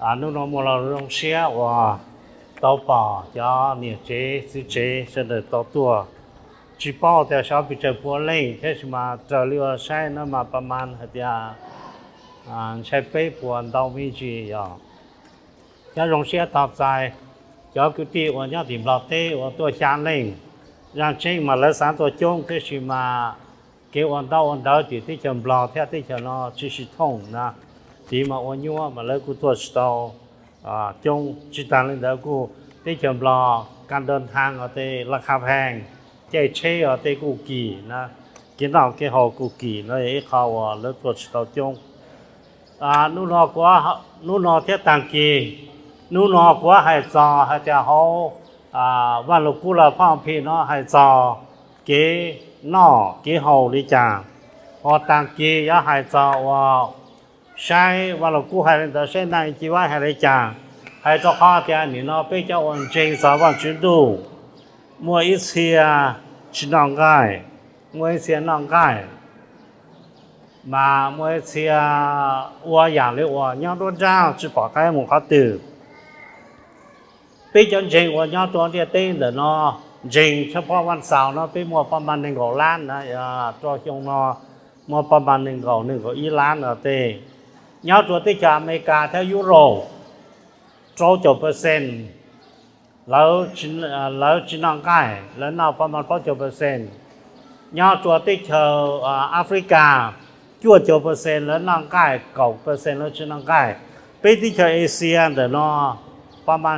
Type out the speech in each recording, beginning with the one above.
nó một là rong xe và tàu bò cho nhiều chế sự chế sẽ được tàu tua chỉ bao theo sau bị trời bùa lên thế mà trời lừa sai nó màประมาณใช้เป๊ะปวนตาวมีจีอ่ะจะรองเสียตับใจจะกุฏิวันนี้ถิ่นเราเตะวันตัวจานเล่งอย่างเช่นมาแล้วสารตัวจงก็คือมาเกี่ยววันเดาที่จำเราแท้ที่จะนอชิชิท่งนะที่มาวันยัวมาแล้วกูตัวสตอจงจิตาเล่นเดากูที่จำเราการเดินทางเอาเตะราคาแพงใจเช่เอาเตะกูกี่นะกินเหล้าเกี่ยวกูกี่แล้วไอ้เขาแล้วตัวสตอจงนู่นนอกว่านู่นนอเทียต่างกีนู่นนอกว่าให้จอให้จะเขาวันลูกกูเราพ่อพี่เนาะให้จอเก๋นอเก๋เขาดีจ้าพอต่างกีอย่าให้จอว่าใช้วันลูกกูให้เดินเส้นนั้นจีว่าให้ได้จ้าให้เจ้าข้าเทียนี่เนาะไปเจ้าวันเจงสาววันจุดดูมัวอีเสียชินองไก่มัวอีเสียนองไก่mà mỗi次我养的我养多张只把开门好丢，bây giờ人我养多点点的呢，人เฉพาะวันเสาร์เนาะไปมัวประมาณ1,000,000นะตัวชงเนาะมัวประมาณ1,000,000อีล้านเนาะเต้养ตัวที่จากอเมริกาแถวยุโรป90%แล้วจีนองใกล้แล้วน่าประมาณ90%养ตัวที่แอฟริกาชั่ว9%แล้วนั่งใกล้9%แล้วชื่อนั่งใกล้ไปที่เอเชียเดี๋ยวน้อประมาณ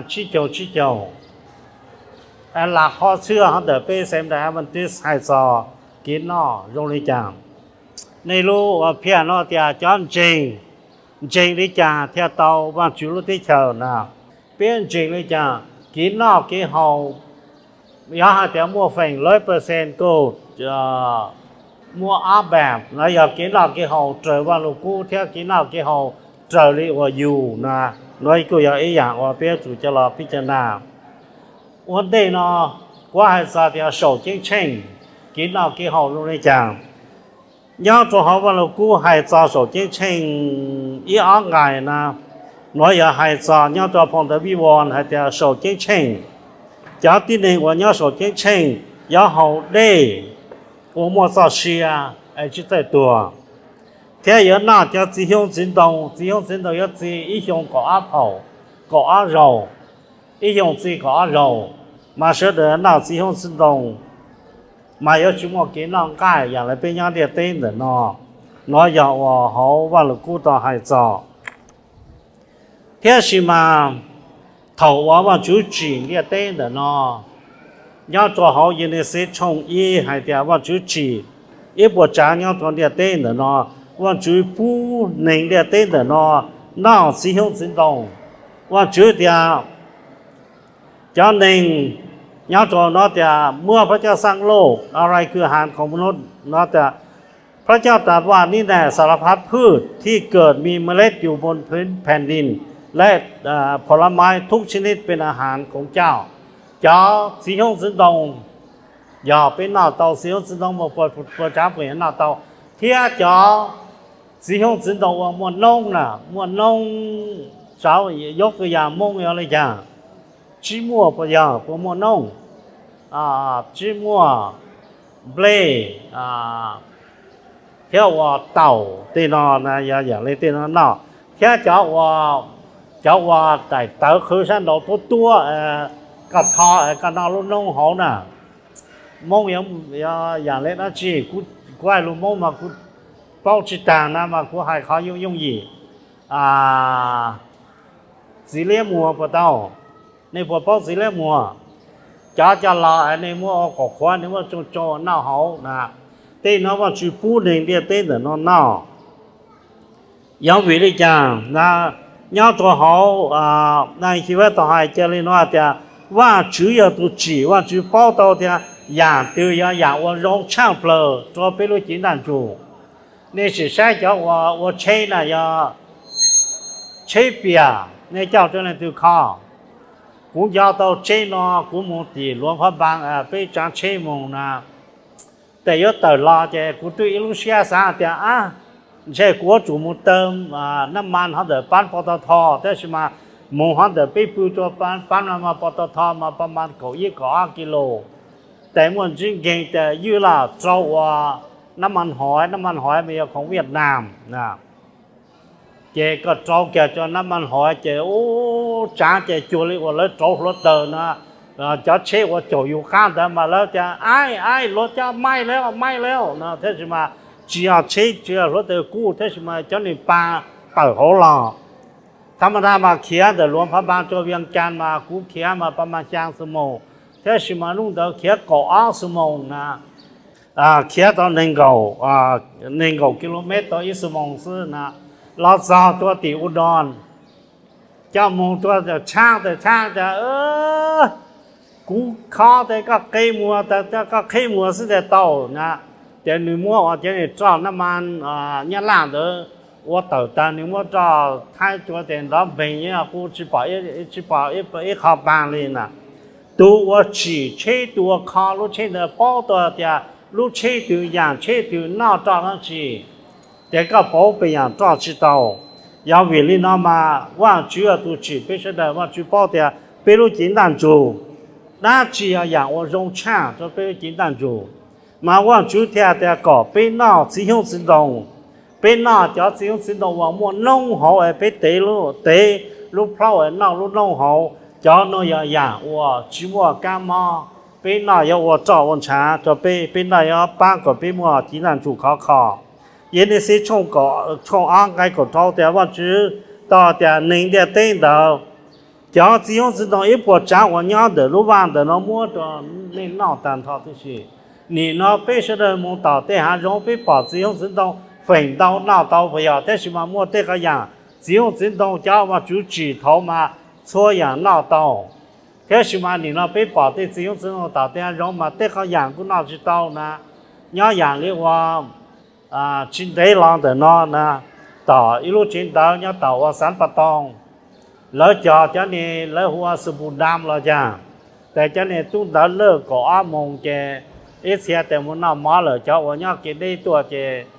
19หลักข้อเชื่อเขาเดี๋ยวไปเซมได้มันติสไฮซอกินน้อโรงเรียนในรู้ว่าเพียนน้อเตียจอนจริงลิจ่าเทียเตาวันจุลุที่เชิญนะเป็นจริงลิจ่ากินน้อกินหอยาหาเตียมัวเฟ่ง100%ก็มัวอาแบบแล้วอยากกินเหล้ากินเหล้าเจอว่าลูกกูเที่ยวกินเหล้ากินเหล้าเจอเลยว่าอยู่นะน้อยกูอยากอีอย่างว่าเพื่อจู่จะรอพิจารณาวันเดียวเนาะว่าให้สาธิตโฉบจริงกินเหล้ากินเหล้าลงในจานย้อนตัวเขาว่าลูกกูให้สาโฉบจริงอีอ่างไงนะน้อยอยากให้สาย้อนตัวพงตะวิวรให้แต่โฉบจริงจากที่หนึ่งว่าย้อนโฉบจริงย้อนเขาได้我莫造事啊，就在多。天有那叫只向震动要只一向搞阿跑，搞阿肉，一向只搞阿肉，马说的那只向震动，马要去莫给让盖，原来被人家对的喏，那要我好完了古道还早。天是嘛，头我就紧的对的喏。nhau cho họ yên để sẽ trồng y hay thì vào chú chỉ ít bộ trang nhau còn để tên nữa nó vào chú pu nền để tên nữa nó sử dụng sinh động vào chú thì cho nên nhau cho nó thì muaพระเจ้าสร้างโลกอะไรคืออาหารของมนุษย์nóแต่พระเจ้าตรัสว่านี่แน่สารพัดพืชที่เกิดมีเมล็ดอยู่บนพื้นแผ่นดินและผลไม้ทุกชนิดเป็นอาหารของเจ้าcho sử dụng tự động giờ bên nào tàu sử dụng tự động một bộ trả về nào tàu thiết cho sử dụng tự động một nông sao dốc cái nhà mông ở đây chả chỉ mua bây giờ của một nông chỉ mua ble theo tàu thì nó là giờ lấy tiền nó theo cho tại tàu khởi sản đầu tuaกับทอกับนอรุ่นน้องเขาน่ะมงอย่างเล็กนะจีกูให้ลุงมงมากูเป้าจิตต่างนะมากูให้เขายุ่งยี่สีเลี้ยมัวปะเต้าในพวกเป้าสีเลี้ยมัวจะรอในมัวกอกควันในมัวโจหน้าเขานะเต้นว่าจูปูหนึ่งเดียเต้นแต่นอนหน้ายังวิริจังนะยังตัวเขาในชีวิตต่อให้เจริญว่าจะว่า主要都指ว่า主报道的养都要养我容唱不了做被路简单做那是啥叫我吹呢要吹别那叫真的都靠公交到吹呢公目的乱发班被张吹梦呢แต่ยศต่อรอจะกูตัวอิลุเซียสาแต่ใช่กัวจูมุเติมน้ำมันเขาเดือปั้นปตทแต่ใช่มาหมูเขาเดือไปปูตัวปั้นมาปตทมาประมาณ2.5 กิโลแต่มันจริงเก่งแต่ยืดละเจ้าว่าน้ำมันหอยมีของเวียดนามนะเจ๊ก็เจ้าแกจนน้ำมันหอยเจ๊โอ้จ้าเจ๊จุลิว่าแล้วเจ้ารถเดินนะจะเชื่อว่าเจ้าอยู่ข้างแต่มาแล้วจะไอ้รถจะไหม้แล้วนะเท่าไหร่只要车只要说的股，它什么叫你办好了，他们起来的罗盘做边干嘛，股起嘛把嘛30毛，它什么弄到起搞20毛呢？起到能够km 到10毛是呢，老早ตัวตีอุดรเจ้ามูตัวจะช่างจะกูข้าแต่ก็เกยมัวแต่ก็เกยมัวสิแต่โตนะแต่หนึ่งมัวว่าจะเนี่ยจ้าน้ำมันเนี่ยล่างเด้อว่าเต่าตาหนึ่งมัวจ้าท้ายตัวเต็มแล้วเป็นเนี่ยกูจะบอกข้าวบางเลยนะตัวฉีเช่ตัวข้าลูกเช่เด้อป้อตัวเดียลูกเช่ตัวอย่างเช่ตัวน่าจ้านั่นสิแต่ก็ป้อเป็นอย่างจ้าชิโต要为了那么往主要都去，必须得往主包的，比如简单做，那只要让我用枪，就比如简单做。mà quan chủ theo theo có bên nào chỉ hướng sinh động bên nào cho chỉ hướng sinh động và mua nông hộ ở bên tế lúc phao ở nào lúc nông hộ cho nó giờ dạng và chỉ mua cam mò bên nào giờ và trọ và trà cho bên nào giờ ba có bên mua chỉ làm chủ khó vậy nên sẽ trong ăn cái của thao theo quan chủ到theo nên theo tên đầu cho chỉ hướng sinh động ít bộ trả và nhau để lúc vàng để nó mua cho nên nào tàn thọ thế gì你呢？必须得摸到，对哈，容易把自由行动分到闹到不要，但是嘛，摸这个样，自由行动叫嘛就指头嘛，错样闹到，但是嘛，你呢被把这自由行动到，对哈，容嘛这个样不闹知道呢，要样的话进对浪的呢，到一路进到要到我300栋，แล้ว叫你แล้วหัวสบู่ดำแล้วจ้ะแต่เจ้าเนี่ยตุ้งดาวเลิกก่อมงเจเสียแต่มันน่ามาเลยเจ้าวันนี้กินได้ตัวเจ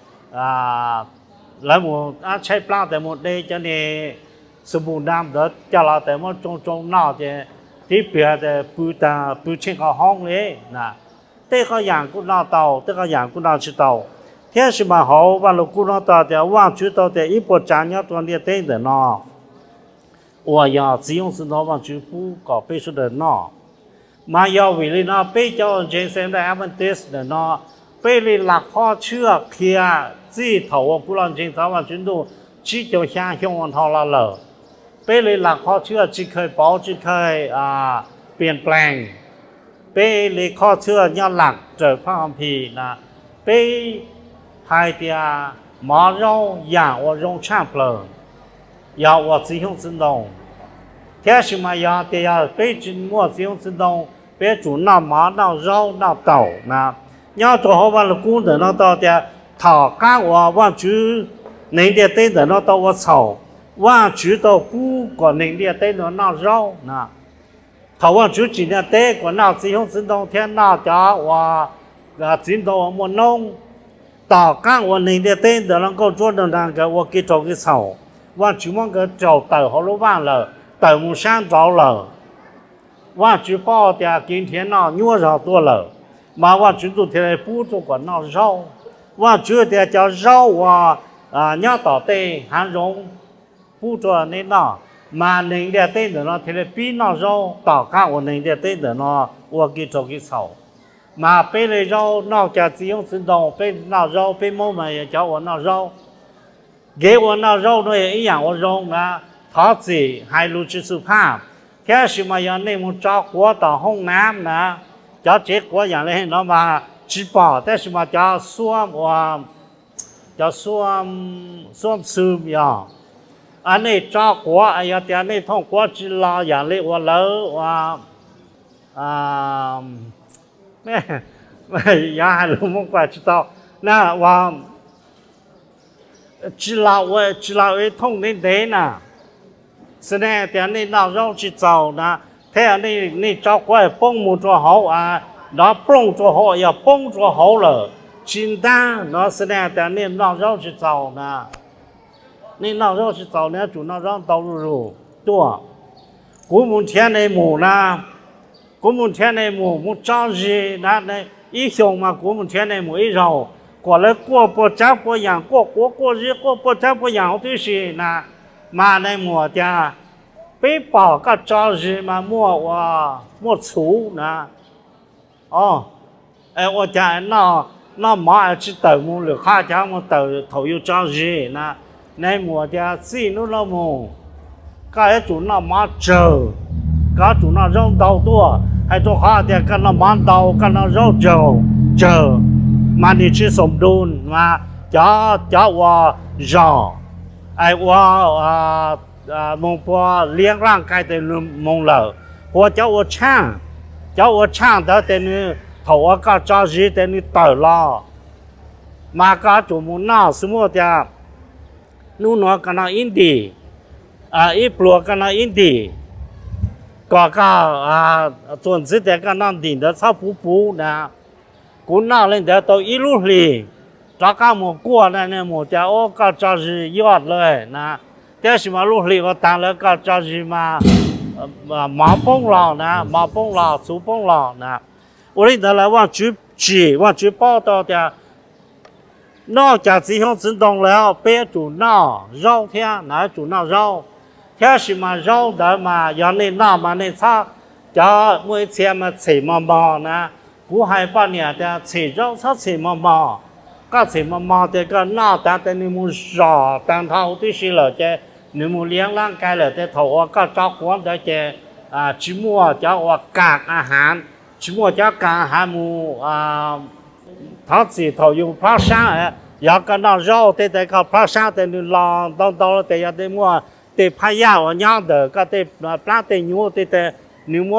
แล้วมันใช้ปลาแต่หมดได้เจ้าเนี่ยสบู่ดำเด็ดเจ้าเราแต่มันจงน่าเจที่เปลือกแต่ปูเชิงเขาห้องเลยนะเต้เขาอย่างกูน่าเตาเต้เขาอย่างกูน่าชิเตาเที่ยสิมาเขาว่าเรากูน่าเตาแต่ว่างชิเตาแต่อีปวดจานเนี่ยตัวนี้เต้แต่นอ我要只用是老板去不搞背书的孬，嘛要为了那背教人生的他们得死的孬，背了拉好车开自己头我不让人早晚军都只叫向往他了，背了拉好车只可以保只可以变แปลง背了好车要拉着放屁那背还得马肉养我用差不了。要我只用自动，天什么要的要北京我只用自动，别做那马那肉那豆那，要做好完了工的那到的，他干我往住人家对的那到我炒，往住到不管人家对的那肉那，他往住今天对过那只用自动天那家我进到我们弄，他干我人家对的那个做的那个我给做个炒。ว่าจุมันก็เจ้าเต่าเขารู้บ้างเลยเต่ามูช่างเจ้าเลยว่าจุป้อแต่กินเทียนนอยั่วเราตัวเลยมาว่าจุตัวเทียนปูตัวก่อนนอเราว่าจุแต่เจ้าเราว่าเนี่ยต่อเตะหันรงปูตัวนี้นอมาหนึ่งเดียเต้นเดี๋ยวนอเทียนปีนอเราต่อข้าวหนึ่งเดียเต้นเดี๋ยวนอว่ากินโจกิเสามาเป็นเลยเรานอกจากจียงสินดงเป็นนอเราเป็นโมมันเจ้าว่านอเรา给我那肉呢也一样，我肉啊，他自还录制สุภาพแค่什么样内蒙找国到ห้องน้ำนะจะเจ๊กว่าอย่างไรเนาะมาจีบอแต่什么จะส้วมว่าจะส้วมซึมอย่างอันนี้找国ไอ้ยาแต่นี่ท่อง国จีลาอย่างเรียกว่าเลยว่าไม่ยาให้รู้มั้งกว่าจิตเอานะว่าchỉ là thông đến thế nè, sau này thì anh nào rau chỉ giàu nè, thế anh cháu quay bông một chỗ hậu đó bông chỗ hậu ya bông chỗ hậu rồi, chín ta nó sẽ làแต่เนี่ยนอกเราจะเจ้านะนี่นอกเราจะเจ้าเนี่ยจุนอกเราเต้ารู้ตัวกูมุ่งเทียนในหมู่นะกูมุ่งเทียนในหมู่มุ่งจ้างจีนะในอีชงมากูมุ่งเทียนในหมู่อีเราก่อนแล้วกูปวดจับปวดอย่างกูจีกูปวดจับปวดอย่างที่สินะมาในหมู่จ้าไปป่าก็จ้างจีมามั่วว่ามั่วสูนะอ๋อ我家那马去斗木了，他家我斗头有张热那，那我家自己弄了木，该做那马走，该做那肉刀多，还做下的跟那马刀跟那肉走，嘛你去送顿嘛，叫我绕，我蒙波练ร่างกายแต่มง了，我叫我唱的แต่你。头个着急的你倒了，马个做木闹什么的，นู่นกัน那印地，一波กัน那印地，个总之的กัน那顶的差不呢，古那人的都一路里，这个木过来呢木的我个着急要了呢，但是嘛路里我当了个着急嘛，马崩了呢，马崩了，猪崩了呢。我哋得来往主报道的，那家只向震动了，别做那绕天，哪做那绕，天是嘛绕的嘛，要你那嘛你差，叫每天嘛切嘛呢，不害怕你的切绕差切嘛，个切嘛的个那但你们绕，但他好的是了嘅，你们两ร่างกาย了的头我个照顾的嘅寂寞叫我กากอาหารชิมัวจะการหามูทั้งสี่ทอยู่พระช่างอยากกันนั่ง绕แต่ก็พระช่างแต่นึกลองต้องแต่อยากได้มัวแต่พยาวันยังเด็กก็แต่ปลาแต่ยูแต่นึก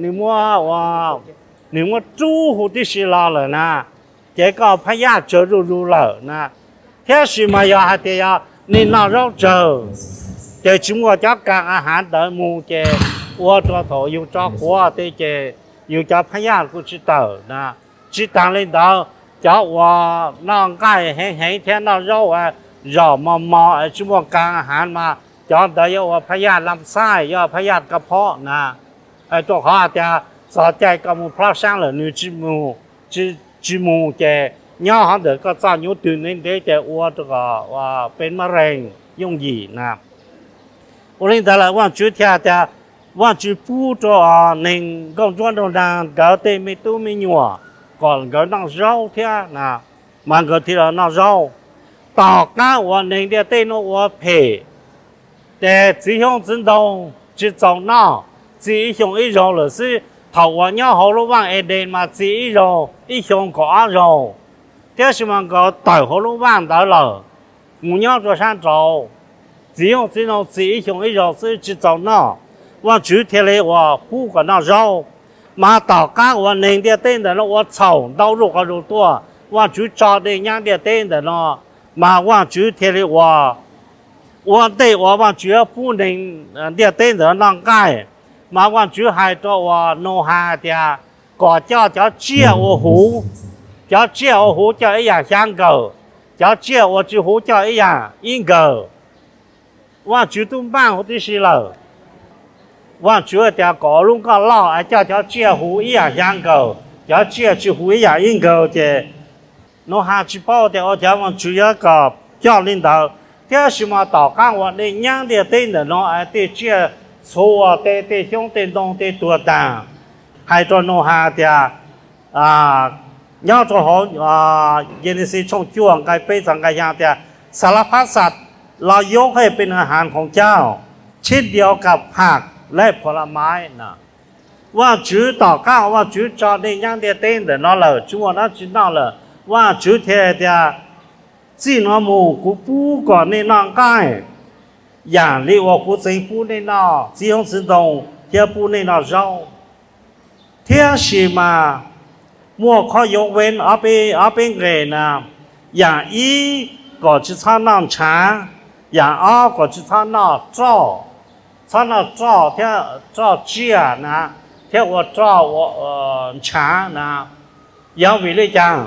ว่าจู้หูที่สิลาเลยนะแกก็พยาเจอรู้เลยนะแค่สิมาอยากให้แต่อยากนี่นั่ง绕เจอแต่ชิมัวจะการอาหารแต่มูแกว่าตัวทอยู่จ้าหัวแต่แกอยู่จะพยานกูจิตเตอร์นะจิตต่างเลยเดาจะว่าน้องใกล้เห็นแค่น้องเรามาชั่วโมงกลางอาหารมาจะเดี๋ยวว่าพยานลำไส้ย่อพยานกระเพาะนะตัวเขาอาจจะสอดใจกับมูพระช่างหรือนูจิมูแกย่อเขาเด็กก็จะยุตินี้เด็กจะอ้วนตัวก็ว่าเป็นมะเร็งยุ่งยีนะวันนี้แต่ละวันจุดที่อาจจะว่าจะพูดตัวหนึ่งก็จวนตรงนั้นก็เต็มไม่ตู้ไม่หนัวก่อนก็นั่งเจ้าเท่านะมันก็ที่เรานั่งเจ้าต่อกันวันหนึ่งเดียวเต้นว่าเพแต่只向震动只走那只向一绕了是头วัน要好了往一点嘛只一绕一向个二绕但是มันก็ต่อย好了往到了我要做上走只向震动只一向一绕是只走那ว่าจุดเทเลว่าผู้กับน้าเรามาต่อก้าววันหนึ่งเดียเต้นแต่ละว่าเฉาดาวลูกก็รู้ตัวว่าจุดจอดยังเดียเต้นแต่ละมาว่าจุดเทเลว่าเต้ว่าจุดผู้หนึ่งเดียเต้นแต่ละร่างกายมาว่าจุดหายตัวว่าโนหาเดียก่อเจ้าเจียว่าหูเจ้าเจียว่าหูเจ้าอีอย่าง相狗เจ้าเจียว่าจุดหูเจ้าอีอย่าง应狗ว่าจุดตุ้มบ้านเขาที่สิเลยว่า主要的搞弄个老，叫介乎一样养狗，叫介几乎一样养狗的，侬还去报的，我讲我主要个叫领导，这什么导干我那养的对的侬对介错啊对兄弟弄对多单，还做侬还的要做好也是从教该非常该样的สารพัดสัตว์เรายกให้เป็นอาหารของเจ้าเช่นเดียวกับผักและผลไม้นะว่าจุดต่อก้าวว่าจุดจอดในยังเดียเต้นเดินนั่นเลยจุดนั้นจุดนั่นเลยว่าจุดเทียเดียจีนหมูกูปูก่อนในร่างกายอย่างเรียกว่ากูใจปูในน่ะจีนสิงตงเทียปูในน่ะเราเทียสิมามัวข้อยกเว้นเอาเป็นเกณฑ์นะอย่างอีก็จะทำน้ำชาอย่างอ้อก็จะทำน้ำจ้อ他那照鸡นะเที่ยวว่า照我茶นะอย่างวิเลยจัง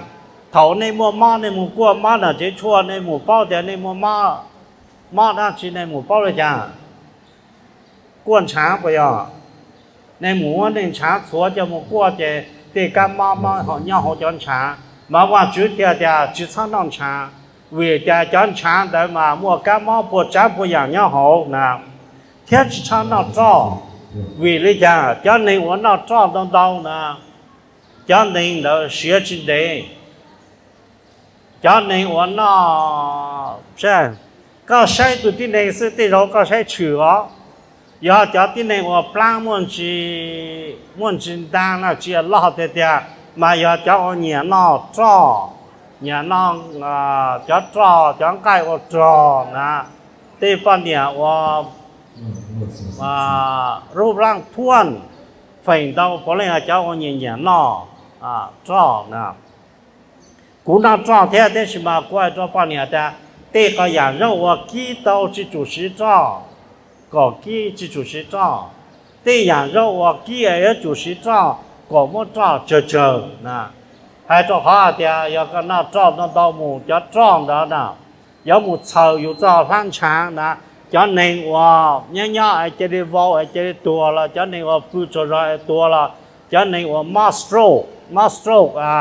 thầu này mua mò này mua qua mò là chế chua này mua bao tiền này mua mò mò đó chỉ này mua bao là chả quan trá bây giờ này mua này trá xóa cho mua qua chế để các mò họ nhau họ chọn trá mà qua chú thì chỉ sang non trá vì chọn trá để mà mua các mò bộ trá bộ dạng nhau họ nào thiết chỉ sang nó cho vì lý do cho nên muốn nó cho đông đông nè cho nên nó sửa chính đề cho nên muốn nó sẽ có sai tụi tin này sẽ tới rồi có sai chữa giờ cho tin này我 plan muốn chỉ đang là chỉ lo thế thế mà giờ cho nhà nó cho nhà nó cho cái cho nè thế bao nhiêuรูปร่างท้วนฝ่ายเราพอเลยเจ้าคนเนี่ยนอจ้อนะกูน่าจ้อแท้แต่สิมากว่าจ้อป้าเนี่ยแต่เด็กก็อย่างเราว่ากี่เต้าจิจุสิจ้อก็กี่จิจุสิจ้อแต่อย่างเราว่ากี่ไอ้จุสิจ้อก็ไม่จ้อเจอนะให้จ้อข้าเดียอยากน่าจ้อน่าเต้าหมูจะจ้อแล้วนะ有冇臭有จ้อพันช้างนะ cho nênว่าnhớ ai chơi đi vô ai chơi đi tua là cho nênว่าphụ trợ ra tua là cho nênว่าmaster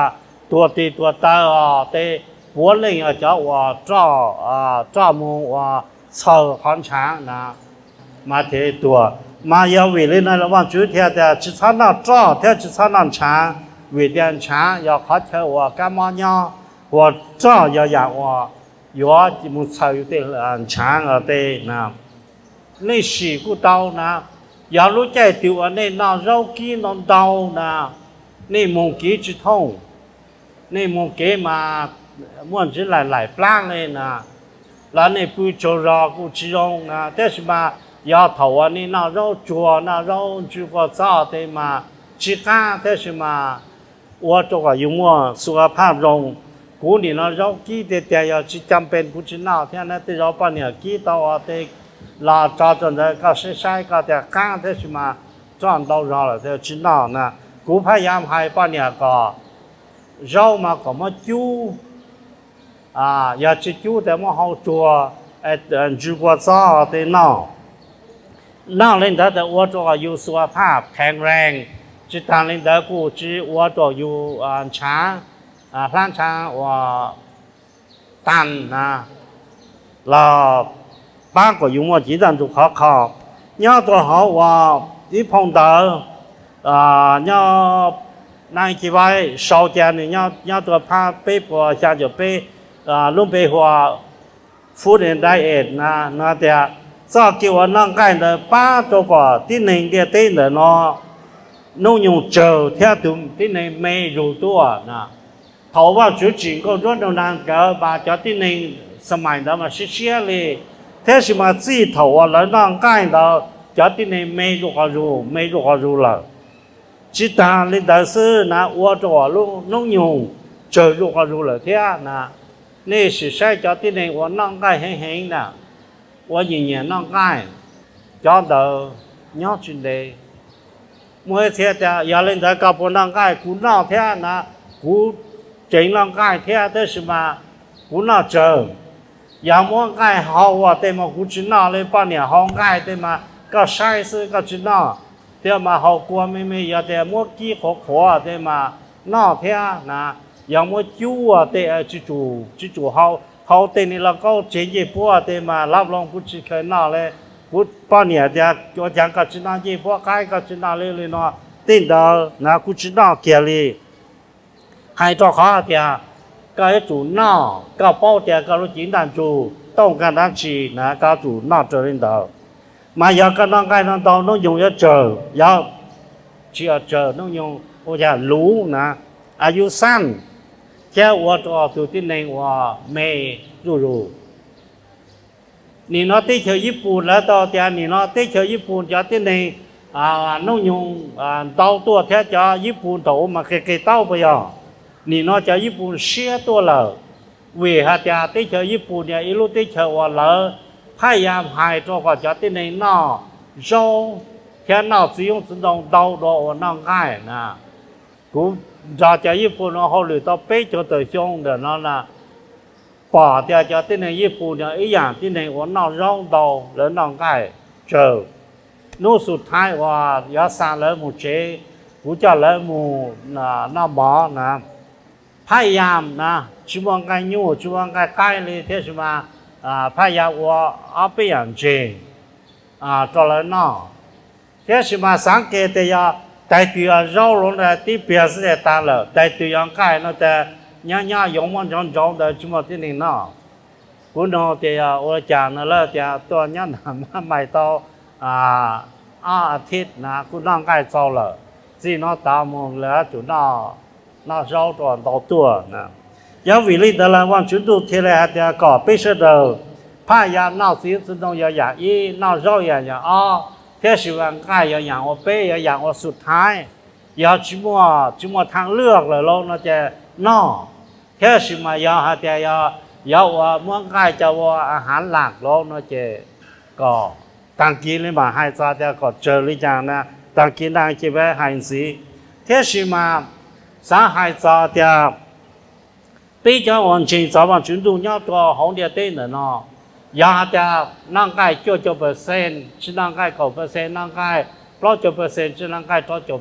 tua thì tua ta thì bố linh ở chỗว่าcho muว่าsầu hoàn trang nè mà thế tua mà yêu vì lên này là quan chú theo thì chỉ sáng nào cho theo chỉ sáng nào trang vì điện trang yêu khó theoว่า干嘛呢ว่าcho yêu dạngว่า有只木草有点长而的那，那洗过刀那，要路在丢啊那那肉鸡弄刀那，那蒙鸡之痛，那蒙鸡嘛，蒙只来不烂嘞那，那那不做肉不吃肉那，但是嘛，要头啊那肉做那肉煮过早的嘛，吃干但是嘛，我这个有么สุขภาพรงกูนี่เราเรากี่แต่อยากจะจำเป็นกูจะน่าที่นั่นที่เราปั้นเนี่ยกี่ตัวที่ลาจอจนได้ก็ใช้ก็แต่ก้างที่สิมาจอนเราเราเลยที่จะน่านะกูพยายามให้ปั้นเนี่ยก็เรามาก็มาจูอยากจะจูแต่มาเอาตัวจูกว่าซ้อที่น่าเล่นแต่ว่าตัวอยู่สุขภาพแข็งแรงจิตทางเล่นแต่กูจีว่าตัวอยู่ช้าร้านช้าว่าตันนะเราบ้านก็อยู่ว่าจีดันถูกเขาย่อตัวเขาว่าที่พงเตอย่อนายกี่ไว้สาวเจนย่อตัวผ้าเป๊ะปัวชาจะเป๊ะลุ่มเป๊ะหัวฟูดแอนด์ไดเอทนะแต่ซอกกี่วันนั่งใกล้เลยป้าตัวก่อที่หนึ่งเดียเต้นเลยเนาะนุ่งอยู่เจอเท่าตุ่มที่หนึ่งไม่รู้ตัวนะเขาว่าจุดจริงก็รถนานเกิดบาดเจ็บที่หนึ่งสมัยนั้นมาเชี่ยเลยเท่าสิมาจี้เขาว่าแล้วนั่งใกล้เราเจ็บที่หนึ่งไม่รู้ก็รู้เลยจิตตาเล่นแต่ซื้อนะว่าตัวลูกนุ่งอยู่เจอรู้ก็รู้เลยเท่านะนี่สิใช่เจ็บที่หนึ่งว่านั่งใกล้เห็นนะว่าอย่างเงี้ยนั่งใกล้เจ็บเดินย้อนจุดเดียเมื่อเท่าจะอย่าเล่นแต่กับคนนั่งใกล้กูน่าเท่านะกูเจ๋งร่างกายเท่าแต่สิมากูน่าเจออย่างมั่วกายเขาว่าแต่มากูจีน่าเลยป้าเนี่ยห้องกายแต่มาก็ใช่ซื้อก็จีน่าแต่มาเขากลัวไม่อย่าแต่มั่วกี้ขอแต่มาน่าเท่านะอย่างมั่วจู้แต่จู่เขาแต่นี่เราก็เจ๋งยี่ปัวแต่มารับรองกูจีเคยน่าเลยกูป้าเนี่ยจะอย่างก็จีน่ายี่ปัวกายก็จีน่าเลยเนาะเต้นเดินนะกูจีน่าเกลีให้ตัวเขาเดียก็จู่นอก็ป้อเดียก็รู้จินดันจู่ต้องการนักชีนะก็จู่นอเจริญเดามาอยากกันน้องไก่น้องโตน้องยงจะเจออยากเชื่อเจอน้องยงโอ้จะรู้นะอายุสั้นแค่ว่าตัวที่หนึ่งว่าไม่รู้นี่น้องที่เที่ยวญี่ปุ่นแล้วต่อเดียนี่น้องที่เที่ยวญี่ปุ่นจะที่หนึ่งน้องยงโตตัวแค่จะญี่ปุ่นโตมาเกยเต้าไปอ่ะนี่นอกจากญี่ปุ่นเสียตัวเลยเวหาจะติเชญี่ปุ่นเนี่ยอีลูติเชว่าเลยพยายามหายตัวก็จะติในนอโจแค่นอสิยงสนองเดาโดนั่งง่ายนะกู giờ choญี่ปุ่นnó họ lựa tao bế cho tới chung để nó là bỏ theo cho tên nàyญี่ปุ่นเนี่ยอีอย่างที่ในวันนอกร้องดาวแล้วน้องไก่เจอนู่นสุดท้ายว่ายาสารแล้วมูเจกูจะแล้วมูน้าหมอนะพยายามนะชิวงไก่ยูชิวงไก่ไก่เลยที่ชิมาพยายามว่าเอาไปอย่างเจตัวแล้วน้อที่ชิมาสังเกตยาแต่ตัวเราลงในที่เปลี่ยนเสียตาเลยแต่ตัวยังไก่นั่นแต่ย่าๆยงมันจงแต่ชิมาที่นี่น้อกูน้อที่ว่าจานนั่นแหละที่ตัวย่าหนาไม่โตอาทิตย์นะกูน้องไก่โตเลยที่น้อตามมึงแล้วจุดน้อเราตัวนะยังวิลิตอะไรวันจุดดูที่แรกที่ก่อไปเสด็จพายาน้อสิ่งที่น้องอย่างอีน้อเราอย่างเที่ยวชีวิตไก่อย่างว่าเป้อย่างว่าสุดท้ายอย่าชิมัวทางเลือกเลยลงนะจะน้อเที่ยวชีวิตอย่าหาแต่อย่าว่าเมืองไก่จะว่าอาหารหลักลงนะจะก็ตั้งกินเลยมาให้ซาแต่ก็เจอหรือยังนะตั้งกินตั้งกินไว้ให้สิเที่ยวชีวิตสาให้ซาแต่ปีเจ้าวันจริงสาววันจุดดูเนี่ยตัวของเดียเต้นเนาะยาแต่นั่งไก่90%ชินั่งไก่9%นั่งไก่10%ชินั่งไก่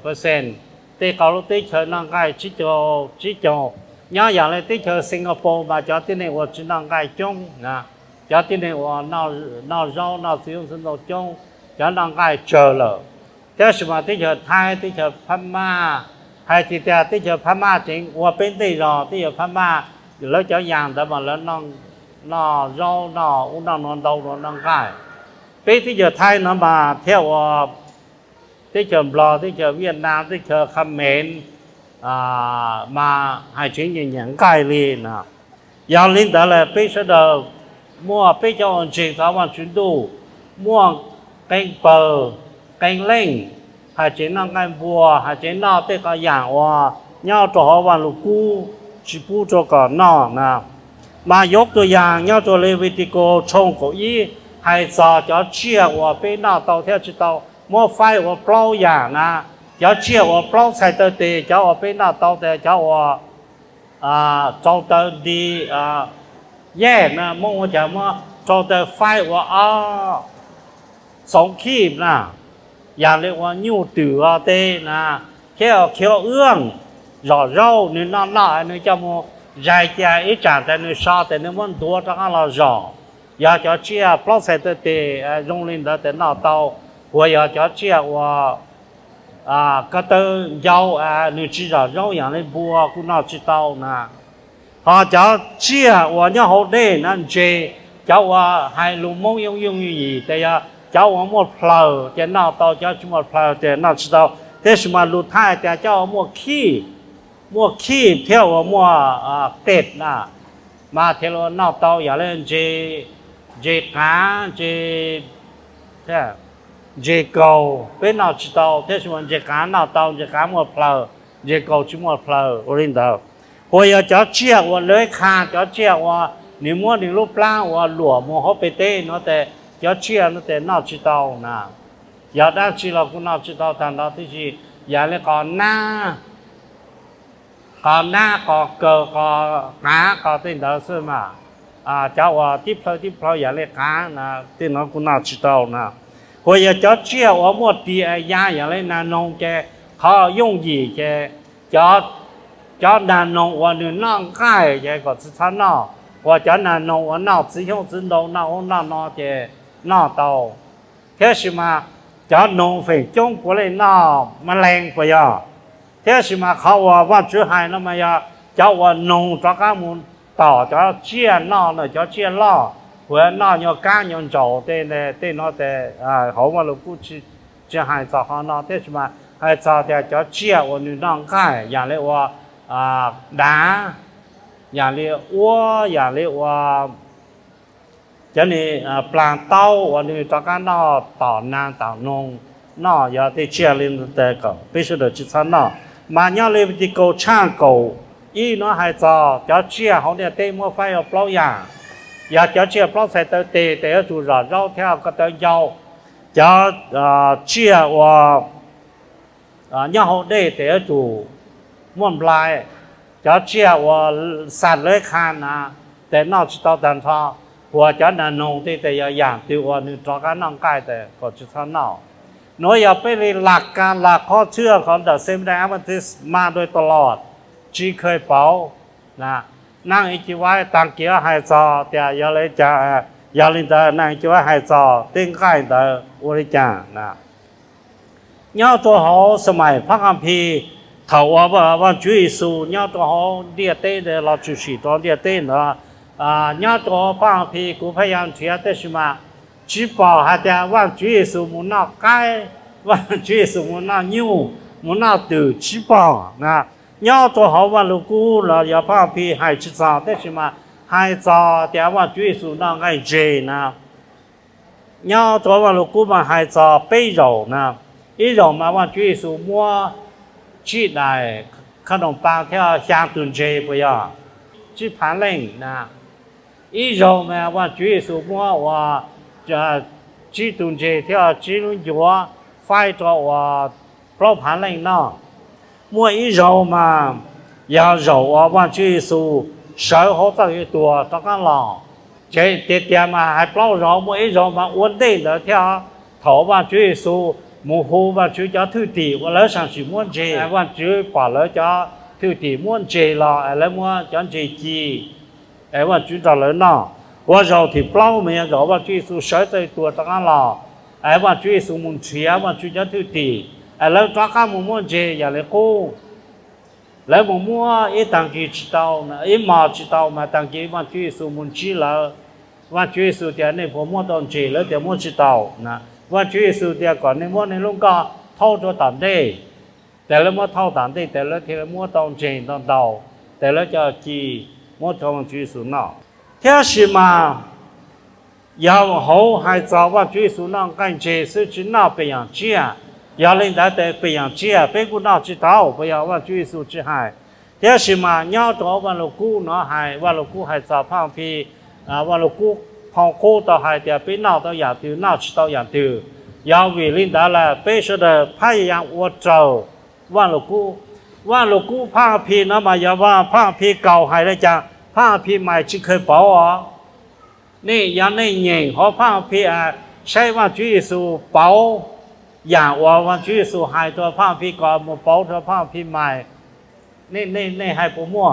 10%แต่เขาตีเชิญนั่งไก่ชิโจเนี่ยอย่างไรตีเชิญสิงคโปร์มาจากที่นี่ว่าชินั่งไก่จงนะจากที่นี่ว่าน่าเราสิ่งสิ่งเราจงจากนั่งไก่เจอเลยแต่สมัยที่เชิญไทยที่เชิญพม่าไทยที่แต่ที่เชิญพม่าจริงว่าเป็นที่รอที่เชิญพม่าแล้วจะอย่างแต่มาแล้วน้องเราอุ้งนอนดาวน้องไก่ปีที่เจอไทยน้ำมาเที่ยวที่เจอบลอที่เจอเวียดนามที่เจอเขมรมาให้ชิ้นอย่างไก่เลยนะอย่างลิ้นแต่ละปีเสด็จมั่วปีเจ้าอันจริงสาวันชุนดูมั่วเก่งเปิดเก่งเล่งให้ชิ้นน้องไก่บัวให้ชิ้นนอที่ก็อย่างว่าเน่าตัววันลูกกู้ชิปูตัวก่อนนอนะมายกตัวอย่างเน่าตัวเลวิติโกชงกุยให้สอจะเชื่อว่าเป็นนอเตาเที่ยวจิตเตามั่วไฟว่าเปล่าอย่างนะจะเชื่อว่าเปล่าใส่เตยจะว่าเป็นนอเตาแต่จะว่าเจ้าเตยดีแย่นะมั่วจะมั่วเจ้าเตยไฟว่าสองขีบนะอย่างเรียกว่านิ้วตือเตนะเขี้ยวเอื้องรอเราเนี่ยน่าเนี่ยจะมั่วใจใจอีจานแต่เนี่ยชาแต่เนี่ยมันตัวทั้งเราจออยากจะเชื่อเพราะเสร็จเตะโรงเรียนแต่หน้าเตาหัวอยากจะเชื่อว่าก็เตยาวนี่จีจะเราอย่างนี้บัวคุณน่าจิตเตานะพอจะเชื่อว่าเนี่ยเขาได้นั่นเจจะว่าให้ลุงมงยงแต่จะว่าหมดเพลอแต่หน้าเตาจะหมดเพลอแต่หน้าจิตเตาแต่สมัยลุท้ายแต่จะหมดขี้เที่ยวมั่วเป็ดนะมาเที่ยวหน้าเตาอย่างเล่นเจกาเจเกาเป็นหน้าจิตเตาเที่ยวมันเจกาหน้าเตาเจกามั่วเพลอเจเกาชิมั่วเพลอโอรินเตาพออยากจะเชื่อว่าเลยขาจะเชื่อว่าหนึ่งมั่วหนึ่งรูปร่างว่าหลวมมั่วเขาไปเต้เนาะแต่จะเชื่อนั่นแต่หน้าจิตเตานะอยากได้ชีเราคุณหน้าจิตเตาทางเราที่ชีอยากเลยก่อนหน้าก็เกิดก็ขาก็ติดต่อซื้อมาเจ้าว่าที่เพลอย่าเล็กขานะที่น้องคุณน่าชิดเอานะพออยากจะเชื่อว่าหมดปียาอย่างไรนานงแกเขายุ่งยี่แกจะนานงวันหนึ่งนั่งใกล้แกก็จะท่านนอว่าจะนานงวันนอสิยงสินโดนนอแกนอเตาแค่สิมาจะนงเฟจงกุเลยนอแมลงไปย่อเที่ยวสิมาเขาว่าจุดหายนั่นมาจะว่านงจะก้ามุนต่อจะเชี่ยนอเนี่ยจะเชี่ยล่อหัวนอเนี่ยก้านยังโจเต้นอแต่เขาว่าเราพูดจะหายจะหานอเที่ยวสิมาให้จะจะเชี่ยวันนี้นั่งใกล้อย่างเรียกว่าด่าอย่างเรียกอย่างเรียกว่าจะนี่ปลาเต้าวันนี้จะก้านอต่อนางต่อนงนออย่าได้เชี่ยลินแต่ก็ไม่ใช่เด็กจิตสันนอมาเนี่ยเลยที่กูช่างกูอีน้อให้จะเชื่อเขาเนี่ยเต้มั่วไฟเอาเปล่าอย่างอยากจะเชื่อเปล่าใส่เตะแต่จู่เราเที่ยวก็เตะยาวจะเชื่อว่าเนี่ยเขาได้แต่จู่ muốn lại cho chia và sản lấy khan à để nó chỉ tao đàn thọ và cho nên nông thì để dạng tiêu và nữ cho cái nông cái để có chỉ thọ nào nóiอย่าไปหลักการหลักข้อเชื่อของ The Seventh Day Adventist มาโดยตลอดที่เคยเป่านะนั่งอีกไว้ตั้งเกี่ยวให้จอแต่อย่าเลยจะอย่าเลยแต่นั่งอีกไว้ให้จอติ้งใกล้แต่อุริจานะย่อตัวเขาสมัยพระคัมภีร์เขาว่าจุยสูย่อตัวเขาเดียเต้เดเราจุสีตัวเดียเต้เนาะย่อตัวพระคัมภีร์กูพยายามเชื่อแต่ชิมาchỉ bảo hai taว่า主耶稣muốn nào cáiว่า主耶稣muốn nào nhiều muốn nào từ chỉ bảo na nhauตัวเขาว่าลูกกูเราอย่าพาพี่ให้จิตใจแต่ใช่ไหมให้ใจแต่ว่า主耶稣นั่งให้เจนะnhauตัวว่าลูกกูมาให้ใจไปเรานะอีเรามาว่า主耶稣มัวจีได้ขนมปังที่香ตุนเจ不要จี盘令นะอีเรามาว่า主耶稣มัวว่าจะจีตุนเจที่จีนุ่งยัวไฟตัวว่าปลอบหันเลยเนาะมัวอีเรามาอยากเราว่าจีสูเสือเขาจะอยู่ตัวต้องการหล่อเจเดียมาให้ปลอบเรามัวอีเรามาอ้วนเด้งเลยที่เขาว่าจีสูมูฮูว่าจีจะถือตีว่าแล้วสั่งสิม้วนเจว่าจีป่าแล้วจะถือตีม้วนเจละแล้วมัวจันเจจีว่าจีจะเลยเนาะว่าเราที่เปล่าไม่เราว่าจุยสูใช้ใจตัวตั้งหล่อว่าจุยสูมุนเชียว่าจุยจะถือตีแล้วตั้งข้ามุมเจอย่าเลยกู้แล้วมุมอีตั้งกี่จิตเอานะอีมาจิตเอามาตั้งกี่ว่าจุยสูมุนชีแล้วว่าจุยสูเดียวในผมมัวตอนเจแล้วเดี๋ยวมัวจิตเอานะว่าจุยสูเดียวก่อนในมัวในลุงก็เท่าตัวตันได้แต่แล้วมัวเท่าตันได้แต่แล้วที่มัวตอนเจตอนเดาแต่แล้วจะจีมัวทองจุยสูเนาะ天是嘛，要好还早ว่าจุยสูนั่งกันเจ是只闹ไปอย่างเจีย要领导的ไปอย่างเจียไปกู闹知道不要ว่าจุยสู只还天是嘛要ตัวว่าลูกกูเนาะให้ว่าลูกกูให้早พังพีว่าลูกกูพองกูต่อให้เดี๋ยวไป闹到อย่าง丢闹知道อย่าง丢要为领导了ไป说的พยายามอวดเจ้าว่าลูกกูพังพีเนาะมาอย่าว่าพังพีเก่าให้ได้จังผ้าพี่ใหม่ที่เคยเป่าอ๋อนี่ยังไม่เงี้ยเพราะผ้าพี่ใช้ว่าจุยสูเป่าอย่างว่าจุยสูหายตัวผ้าพี่ก่อนมาเป่าตัวผ้าพี่ใหม่นี่ให้ผมมั่ว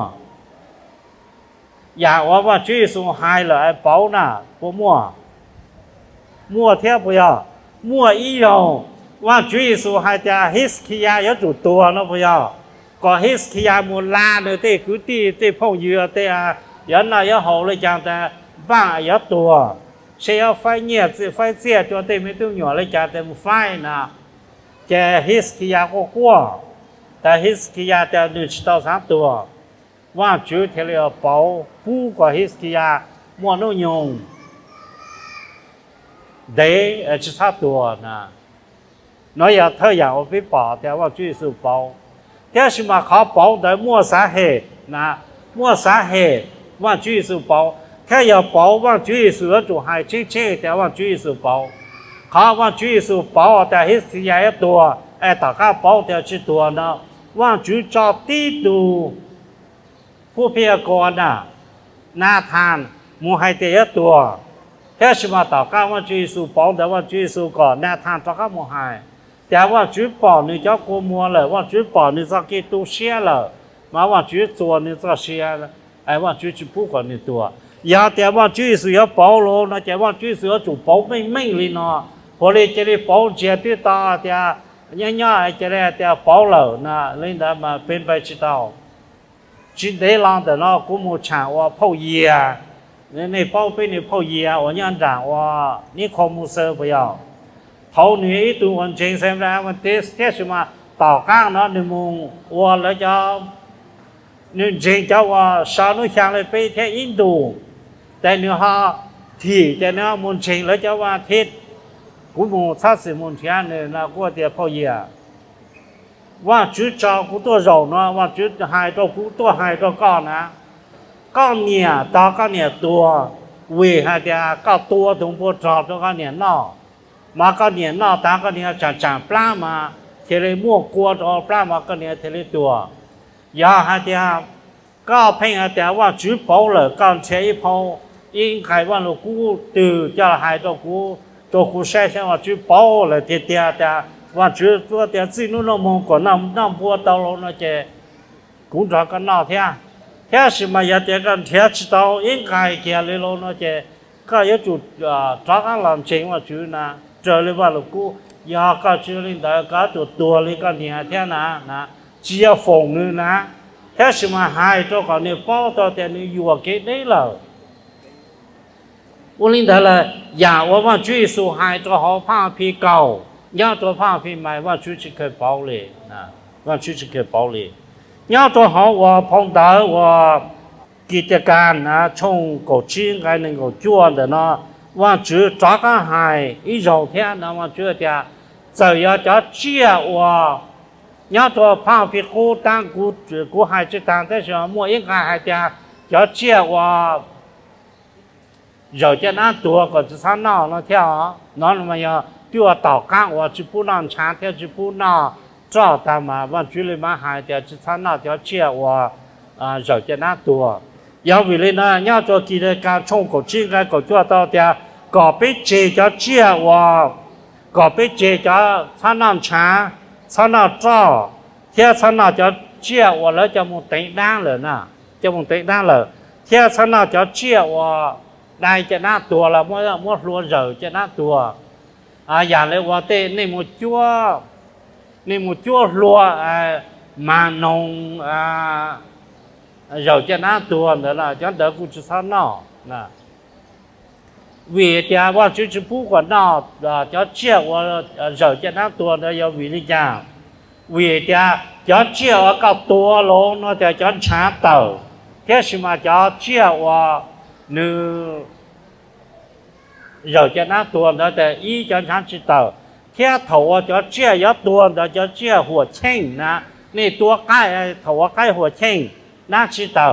อย่างว่าจุยสูหายเลยเป่าน่ะผมมั่วเทียบไปอ่ะมั่วอีโยว่าจุยสูหายจะฮิสคิยาอยู่ตัวนะไปอ่ะก็ฮิสคิยามูลาเนี่ยเต้คือที่พ่อเยือเต้ยันน่ะยันหอเลยจังแต่บ้ายันตัวเชียไฟเงียบไฟเสียตัวเต้ไม่ต้องหย่อเลยจังแต่ไฟนะจะฮิสคิยาก็กลัวแต่ฮิสคิยาจะ1到3ตัวว่าจุดที่เราเป่าผู้ก็ฮิสคิยามัวนุ่งยงเดย์จะ3ตัวนะน้อยอย่าเธออย่าเอาไปเป่าแต่ว่าจุดสูบเป่าแต่是嘛เขาเป่าแต่มั่วสาเหตุนะมั่วสาเหตุว่าจุยสูเป่าแค่อย่าเป่าว่าจุยสูแล้วจุหายเช่แต่ว่าจุยสูเป่าเขาว่าจุยสูเป่าแต่ฮิสยาตัวตาข้าเป่าแต่ชิตัวนะว่าจุจอตีดูผู้พยากรณ์น่ะนาทานมูให้เตยตัวแค่是嘛ตาข้าว่าจุยสูเป่าแต่ว่าจุยสูก่อนนาทานตาข้ามูให้แต่ว่าจุดป่อนี่จะกูมัวเลยว่าจุดป่อนี่จะกี่ตัวเสียเลยมาว่าจุดตัวนี่จะเสียเลยว่าจุดผู้ก่อนนี่ตัวอย่าแต่ว่าจุดเสือเป่าโลนะแต่ว่าจุดเสือจุดเป่าไม่เลยเนาะพอเลยจะได้เป่าเจียที่ตาแต่ย่าจะได้แต่เป่าเลยนะเลยนะมาเป็นไปจิตเอาจิตได้ลองแต่เนาะกูมูฉาว่าพ่อเยียนี่เป่าเป็นนี่พ่อเยียว่าย่านด่าว่านี่ข้อมูลเสือไปเอา头女都完全sem ra mà thế什么岛港nó你们我来叫你这叫我少女乡来被贴印度แต่เนื้อหาที่แต่เนื้อมุนเชงแล้วจะว่าทิศกูมูทัศน์มุนเชียนเนี่ยนะกูเดียพ่อเยียว่าจุดจอกูตัวเราเนาะว่าจุดหายตัวกูตัวหายตัวก้อนนะก้อนเนี่ยต่อก้อนเนี่ยตัวเวหาเดียก้อนตัวตรงพวกจอตัวก้อนเนี่ยนอกมาก็เนี่ยนอกตาก็เนี่ยจังปลามาเทเลมั่วกลัวตัวปลามาก็เนี่ยเทเลตัว giờ hai tia có phèn hai tia và chú bảo là con chế bảo in khai và nó cú từ cho hai cho cú xe và chú bảo là tia tia và chúตัวเตียซีนู้นมองก่อนน้ำบัวเตาเราเจcũng rõ cái nào thế sự mà giờเตียกันเทียชิตเอาอิงไก่เกี่ยเลยเราเจก็有จุด抓กันlàm chuyệnว่าchúนะเจอเลยว่าลูกกูยาก็chúเลยแต่ก็ตัวเลยก็เนี่ยเทียนะchỉ要phòng nữaนะthế sự mà hai cho cònเนี่ยbaoตัวเตียนี่อยู่cái đấy là我领导了呀我们追溯hai cho họ phá phi cầu nhớตัวผ้าพิมพ์ใหม่ว่าชุดจะเคยเป่าเลยนะว่าชุดจะเคยเป่าเลยnhớตัวเขาว่าพงเต๋อว่ากิจการนะช่องก่อชิ้นกันหนึ่งก่อจวนแต่เนาะว่าจุดจักรหายอีเราเท่านั้นว่าจุดเดียจะอยากจะเชื่อว่าnhớตัวผ้าพิมพ์กูตั้งกูหายจะตั้งแต่เช้ามั่วยังหายเดียจะเชื่อว่าเราจะนั่งตัวก็จะสั่นนอนเนาะเท่านั้นมันยังตัวต่อการว่าจะพูดนั่งช้าเท่าจะพูดนั่งจ้าตามมาวันจุลิมาหายเดียวจะท่านน่าจะเชื่อว่าเราจะนั่งตัว要为了呢要做กิจการช่องก็จริงกันก็做到的ก็ไปเจจะเชื่อว่าก็ไปเจจะท่านนั่งช้าท่านนั่งจ้าเท่าท่านน่าจะเชื่อว่าแล้วจะมุ่งเตะด้านเลยนะจะมุ่งเตะด้านเลยเท่าท่านน่าจะเชื่อว่าได้จะนั่งตัวแล้วมั่วรัวเราจะนั่งตัวอย่างเลยว่าเต้ในหมู่จั่วรัวมานงเราจะน่าตัวนั่นแหละจันเดอกูจะท่านนอนะวิทยาว่าจะพูดกว่าน่าจะเชื่อว่าเราจะน่าตัวเนี่ย要วิริยะวิทยาจะเชื่อว่ากับตัวลงน่าจะช้าเต่าเท่าสิมาจะเชื่อว่าเนื้อเราจะน่าตัวนะแต่อีจะช้าจิตเต่าเที่ยถาวจะเชื่อยตัวเราจะเชื่อหัวเช่งนะนี่ตัวใกล้ถาวใกล้หัวเช่งน่าจิตเต่า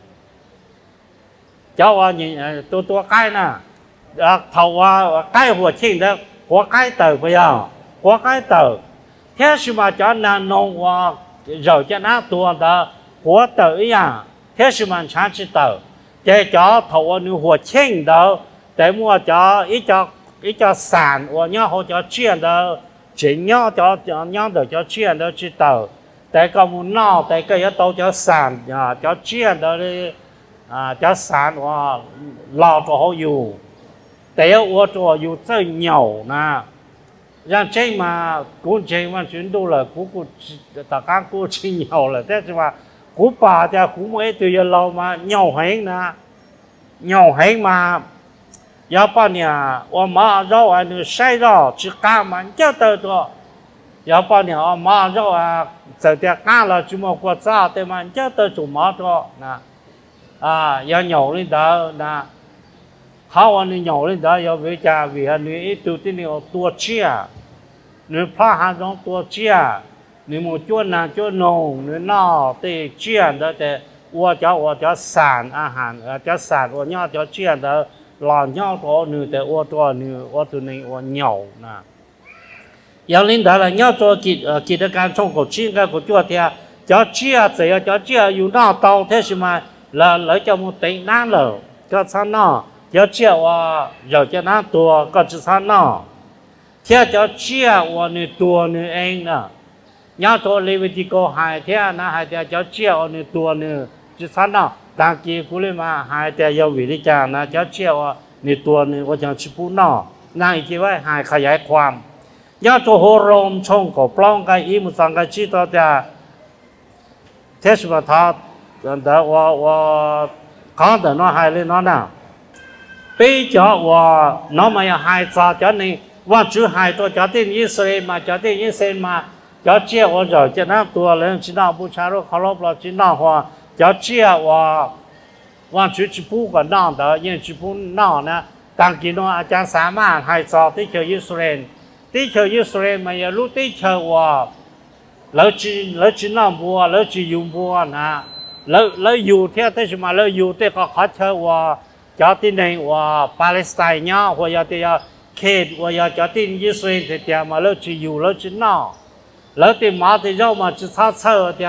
เจ้าว่านี่ตัวใกล้น่ะถาวใกล้หัวเช่งแล้วหัวใกล้เต่าไปยังหัวใกล้เต่าเที่ยสิมาจะนานงว่าเราจะน่าตัวนะหัวเต่าอย่างเที่ยสิมันช้าจิตเต่าจะจะถาวนี่หัวเช่งเด้อแต่มัวจะอีจะสานว่าเนี่ยเขาจะเชื่อเด้อจริงเนี่ยเนี่ยเดี๋ยวจะเชื่อเด้อจิตเต่าแต่ก็มุนนอแต่ก็ยังโตจะสานจะเชื่อเด้อเลยจะสานว่าเราตัวเขาอยู่แต่ว่าตัวอยู่เจ้าเหนียวนะอย่างเช่นมากูเช่นมันchuyểnดูเลยกูตะการกูชิเหนียวเลยแต่จะว่ากูป่าจะกูไม่ตัวเรามาเหนียวแห้งนะเหนียวแห้งมา要把呢，我妈肉那晒肉去干嘛？就得多。要把呢，我妈肉这点干了就么过早对嘛？就得做嘛多那要牛的头那，好啊，你牛的头要为家为你一头的你要多吃，你怕还种多吃，你莫做难做浓，你闹得这样的我叫散อาหาร叫散我要叫这样的。老鸟多女的我多女我ตัวนี้我鸟นะ要领导了鸟做กิจการช่องก็ชิ้นก็ตัวเดียวจะเชื่อจะอยู่หน้าเตาเท่าไหร่แล้วจะมุ่งเตะนั่นเลยก็ท่านน่ะจะเชื่อว่าเราจะนั่งตัวก็จะท่านน่ะเที่ยวจะเชื่อว่าในตัวนี่เองนะ鸟ตัวเลวิติโกหายเที่ยวนะหายเที่ยวจะเชื่อว่าในตัวนี่จะท่านน่ะตามกี้กูเลยมาหายแต่ยาวิริจานะจะเชื่อว่าในตัวนี้ว่าจะชิพูนอนั่งอีกทีว่าหายขยายความยาตัวโหรมชงก็ปล้องกันอีมุสังกัจิตตัวจะเทศบาลแต่ว่าเขาแต่น้อหายเลยน้อน่ะปีเจาะว่าน้อมาหายจ่าจะนี่ว่าจุหายตัวจะที่อิสราเอลมาจะที่อิสราเอลมาจะเชื่อว่าเราจะนั่งตัวเลยจีน่าบูชาโรคารพเราจีน่าหัวจะเชื่อว่าจุดพูกันนั่งแต่ยังจุดพูนั่งนะต่างกินอาจารย์สามารถให้สอบที่เชอิสราเอลที่เชอิสราเอลมันยังรู้ที่เชว่าเราจีนั่งบัวเราจียุ่งบัวนะเราอยู่ที่ที่สมาเราอยู่ที่เขาเชื่อว่าจะที่ไหนว่าปาเลสไตน์เนี่ยว่าจะเขตว่าจะที่อิสราเอลที่เดียวมาเราจีอยู่เราจีนั่งเราที่มาที่เรามาจีท่าเชื่อที่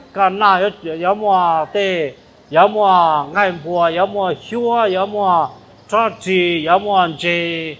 ก็น่า有么的有么爱国有么学有么着急有么这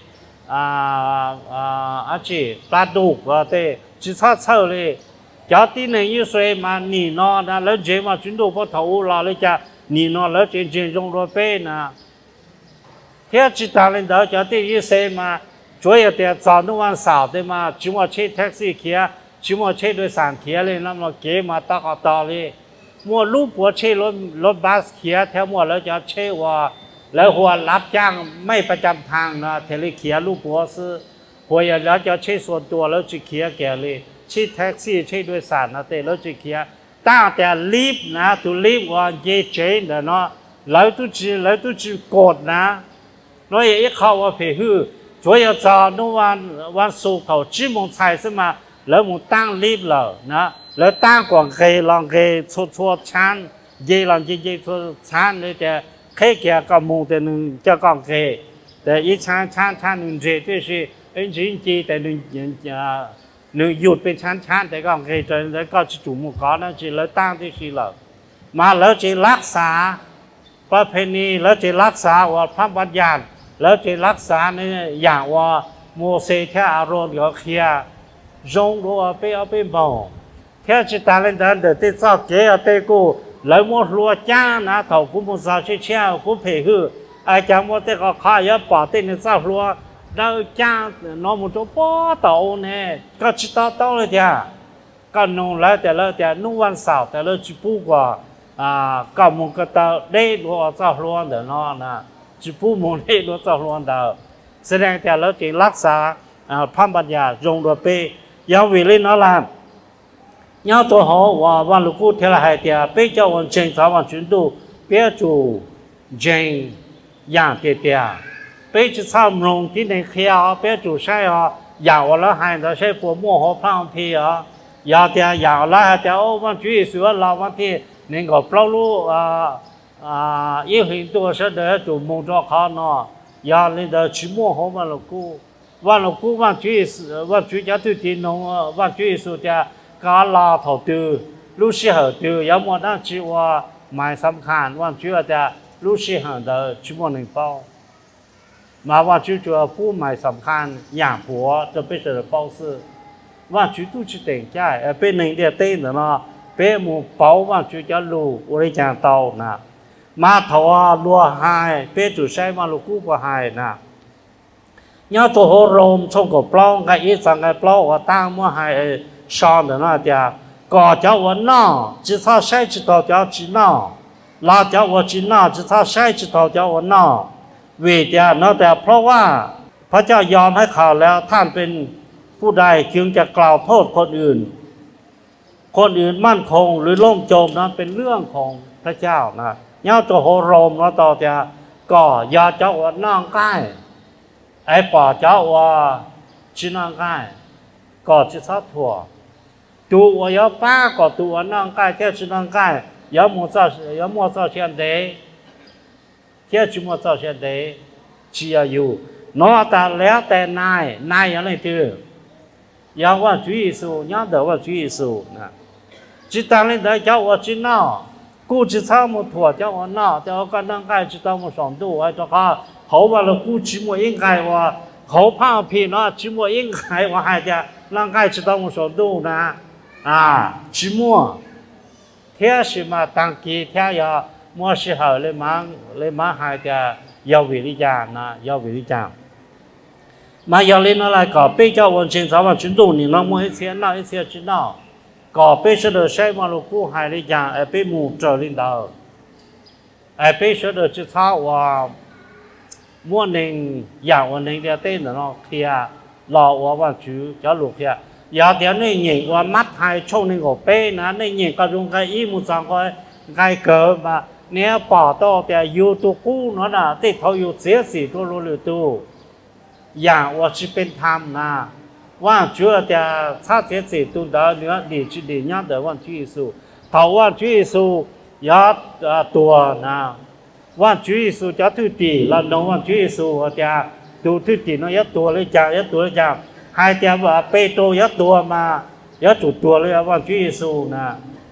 这大度的只差臭嘞，家底呢一岁嘛你呢那老姐嘛全都不投了了家你呢老姐姐用了背呢，天气大了到家底一岁嘛。主要的早弄完少的嘛，只么车 taxi 去啊，只么车โดยสาร去嘞，那么给嘛大个道理，么路波车รถบัส去啊，แถว么แล้วจะเชื่อว่าแล้วหัวรับจ้างไม่ประจำทางนะเทเลเขียลูกบัวซื้อหัวอย่างแล้วจะเชื่อส่วนตัวแล้วจะเขียแก่เลยชื่อแท็กซี่ชื่อโดยสารนะแต่แล้วจะเขียตั้งแต่รีบนะตัวรีบว่าเย่เจนเนาะแล้วตัวจีโกรธนะแล้วอย่างนี้เขาว่าเพื่อ主要早弄完收口只蒙菜是嘛，แล้ว蒙当立了นะแล้ว当广给让给错餐，也让这错餐那点开给个蒙的能叫讲给，แต่一餐能这就是人家的能หยุดเป็นชั้นแต่ก็เคยจนแล้วก็จุ่มก้อนนั่นจีแล้วตั้งที่สิแล้วมาแล้วจีรักษาประเพณีแล้วจีรักษาว่าพระบัญญัติแล้วจะรักษาในอย่างว่าโมเสสแค่อารมณ์ก็เขียรงรัวไปเอาไปบ่แค่จิตตาเล่นเดินเดือดที่เจ้าเกอเตกูแล้วมัวรัวจ้านะเท่ากูมุสาเชี่ยวกูเผยคืออาจารย์มัวเตก็ข้ายาป่าเต้นในเจ้ารัวแล้วจ้าน้องมุจป้อเต่าเนี่ยก็จิตเต่าเลยจ้าก็นุ่งแล้วแต่นุ่งวันเสาร์แต่แล้วจิปูกว่าก็มุกเต่าได้รัวเจ้ารัวเดี๋ยวนอนนะจิปูมงได้รัวเจ้ารัวเต่าแสดงแต่แล้วจะรักษาพระบัญญัติรงรัวไปยาววิลินอลามยาวตัวเขาว่าวันลูกกู้เทลายเดียไปเจ้าวันเจงสาววันชุนดูเปียจูเจงย่างเตียไปจะทำลงที่ในเขียวเปียจูใช่หรอยาวแล้วหายเราใช้ปวดมั่วหัวพลังพีอ๋อยาวเดียยาวแล้วเดียววันจุยสวยเราวันที่หนึ่งก็เปล่ารู้ยี่หินตัวเสด็จจูมงจอเขาเนาะยาวเลยเดี๋ยวชิมั่วหัววันลูกกู้วันจุยจะตื่นตีนงวันจุยสุดจะกาลาถอดตัวรู้สิเหรอตัวยามวันนั้นจีว่าไม่สำคัญวันจุยจะรู้สิเหรอเดี๋ยวชิมั่วหนึ่งเป้ามาวันจุยจะผู้ไม่สำคัญอย่างผัวจะเป็นเสือเป้าซื้อวันจุยตู้จะแต่งใจเป็นหนึ่งเดียเต้นเนาะเป็นหมู่เป้าวันจุยจะรู้อะไรจางเตานะมาถอรัวหายเป็นจุดใช้มาลูกกู้ก็หายนะยอดตัวโหรมชงกับเปล่าไงอีสังไงเปล่าว่าตั้งมั่วหาย上的那点，搞叫我闹，只差谁知道叫去闹，老叫我去闹，只差谁知道叫我闹，为的那点เพราะว่าพระเจ้ายอมให้เขาแล้วท่านเป็นผู้ใดจึงจะกล่าวโทษคนอื่นมั่นคงหรือล่มจมนั้นเป็นเรื่องของพระเจ้านะเงาตัวโหรมแล้วต่อจะก็ยาเจ้าว่านั่งใกล้ไอ้ป่าเจ้าว่าชินั่งใกล้ก็จะซัดถั่วตัว要八个ตัวนั่งใกล้เที่ยวชินั่งใกล้要么造现的เที่ยวชิมัว造现的只要有นอกแต่แล้วแต่นายอย่างไรตัว要ว่าจุยสูยังเดี๋ยวว่าจุยสูนะจิตตาเลยเดี๋ยวเจ้าว่าจิน่ากูจะทำมัวถั่วเจ้าว่าน่าเจ้าก็นั่งใกล้จิตตามัวสองตัวไอ้ตัวข้าเขาว่าเรากูจิมัวยิ่งใกล้ว่าเขาพาพี่เนาะจิมัวยิ่งใกล้ว่าให้จะร่างกายจิตตามัวสองตัวนะจิมัวเที่ยสิมาตั้งกีเที่ยมัวสิเหาเลยมาให้จะยาววิริยานะยาววิริยามายาลินอะไรก็ไปเจ้าวันเชิงสาววันชุนดูนี่น้องมัวให้เสียน่าให้เสียจิน่าก็ไปเสด็จใช้มาลูกกู้ให้ริยาไปหมู่เจริญดาวไปเสด็จจิตท้าว่ามัวหนึ่งอย่างวันหนึ่งเดียวเต้นเนาะเที่ยรอว่าจูจะลูกเที่ยยาเดียวนี่หญิงว่ามัดไทยช่วงหนึ่งก็เป้นะนี่หญิงก็รงไก่อีมุสังก็ไก่เกิดมาเนี่ยป่อโตแต่อยู่ตัวกู้เนาะนะที่เขาอยู่เสียสีตัวรู้หรือตัวอย่างว่าจะเป็นธรรมนะว่าจุดแต่ถ้าเสียสีตัวเดียวเนื้อดีจุดดีเนี่ยเดี๋ยววันจุยสูเขาว่าจุยสูยาตัวนะว่าจุยสูจะทุติแล้วน้องว่าจุยสูจะดูทุติเนาะยัดตัวเลยจ้ายัดตัวเลยจ้าให้แต่ว่าไปโตยัดตัวมายัดจุดตัวเลยว่าจุยสูนะแ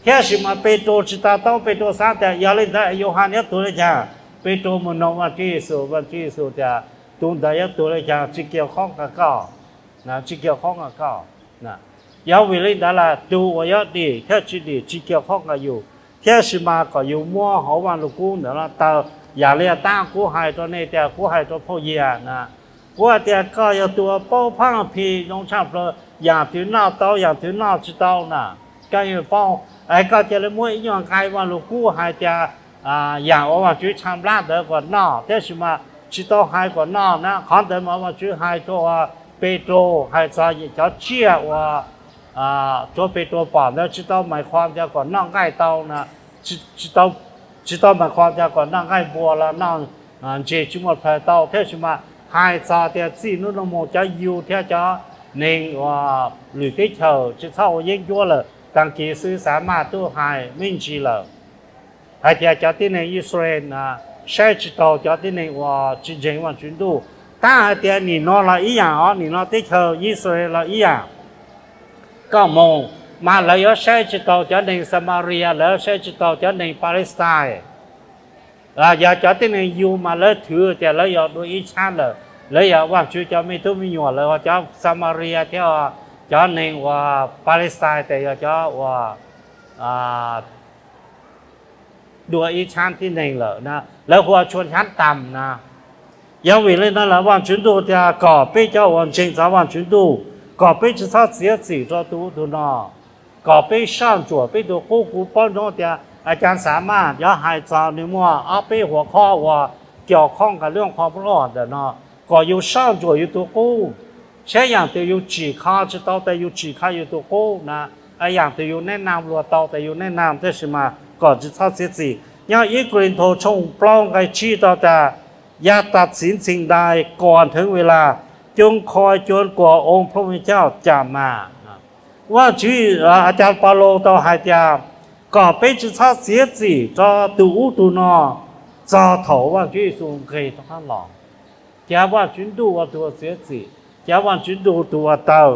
thế thì mà Petro chỉ ta tao Petro sáng thì giờ lên tại Yohan nhất tuổi cha Petro muốn nói với Chúa Giêsu thì tuần đại nhất tuổi cha chỉ kêu khóc cả cao nè chỉ kêu khóc cả cao nè giờ vì lên đó là tu và giờ đi thế chỉ kêu khóc cảอยู่thế thì mà cóอยู่mua họ vào lục cung nữa là tao giờ lên ta cú haiตัวนี้แต่cú haiตัวพ่อเยี่ยนะกูแต่ก็要ตัวเป้าพังพีน้องชอบเลยอย่างที่น่าเต้าอย่างที่น่าจิตเต้าน่ะก็อยู่เป้าไอ้ก็จะเลยมั่วอีกอย่างใครว่าลูกกู้ให้จะอย่างว่าช่วยทำร้านเด็กก่อนนอแต่สิมาจิตเต้าให้ก่อนนอนะขอเดินมาว่าช่วยให้ตัวเปโตรให้จะเชื่อว่าตัวเปโตรป่าแล้วจิตเต้าหมายความจะก่อนนอใกล้เต้านะจิตเต้าหมายความจะก่อนนอใกล้บัวแล้วนอเจจุมดแผลเต้าแต่สิมาhai giờ thì chỉ nó một cho yêu theo cho nên lười cái chờ chứ sau yên chúa là tăng kỳ sư sản mà tu hai minh chỉ là hai thì cho tin này Israel sẽ chỉ tàu cho tin này chiến tranh và chiến đấu ta thì nhìn nó là ý dạng nhìn nó tới chờ Israel là ý dạng có một mà lấy ở sẽ chỉ tàu cho nên Samaria lấy sẽ chỉ tàu cho nên Palestine giờ cho tin này yêu mà lấy thừa thì lấy ở đôi ít chán rồi lấy ở quan chú cho mấy thứ mấy nhỏ lấy cho Samaria cho nên và Palestine thì cho đôi ít chán thì này là na lấy qua chuồn chán tầm na giờ vì lên đó là quan chú tu thì có bây cho quan chính giáo quan chú tu có bây cho sao chỉ cho tu nó có bây sang chùa bây đồ cố cố bao nhiêu thìอาจารย์สามารถย้อนหายใจในมั่วเอาไปหัวข้อว่าเกี่ยวข้องกับเรื่องความรอดเนาะก็อยู่สร้างตัวอยู่ตัวกู้ใช่อย่างตัวอยู่จีข้าจะต้องแต่อยู่จีข้าอยู่ตัวกู้นะไอ้อย่างตัวอยู่แนะนำรัวเตาแต่อยู่แนะนำแต่สิมาก่อนจะทอดเสียสิยังอีกรินโทชงปล้องไอชี้ต่อแต่อย่าตัดสินสิ่งใดก่อนถึงเวลาจงคอยจนกว่าองค์พระผู้เป็นเจ้าจะมาว่าชื่ออาจารย์เปาโลต่อหายใจก็ไปจุดท้ายเสียจีจะดูนอจะถอว่าจุดสูงเกยต้องข้างหลังจะว่าจุดดูว่าตัวเสียจีจะว่าจุดดูตัวเต่า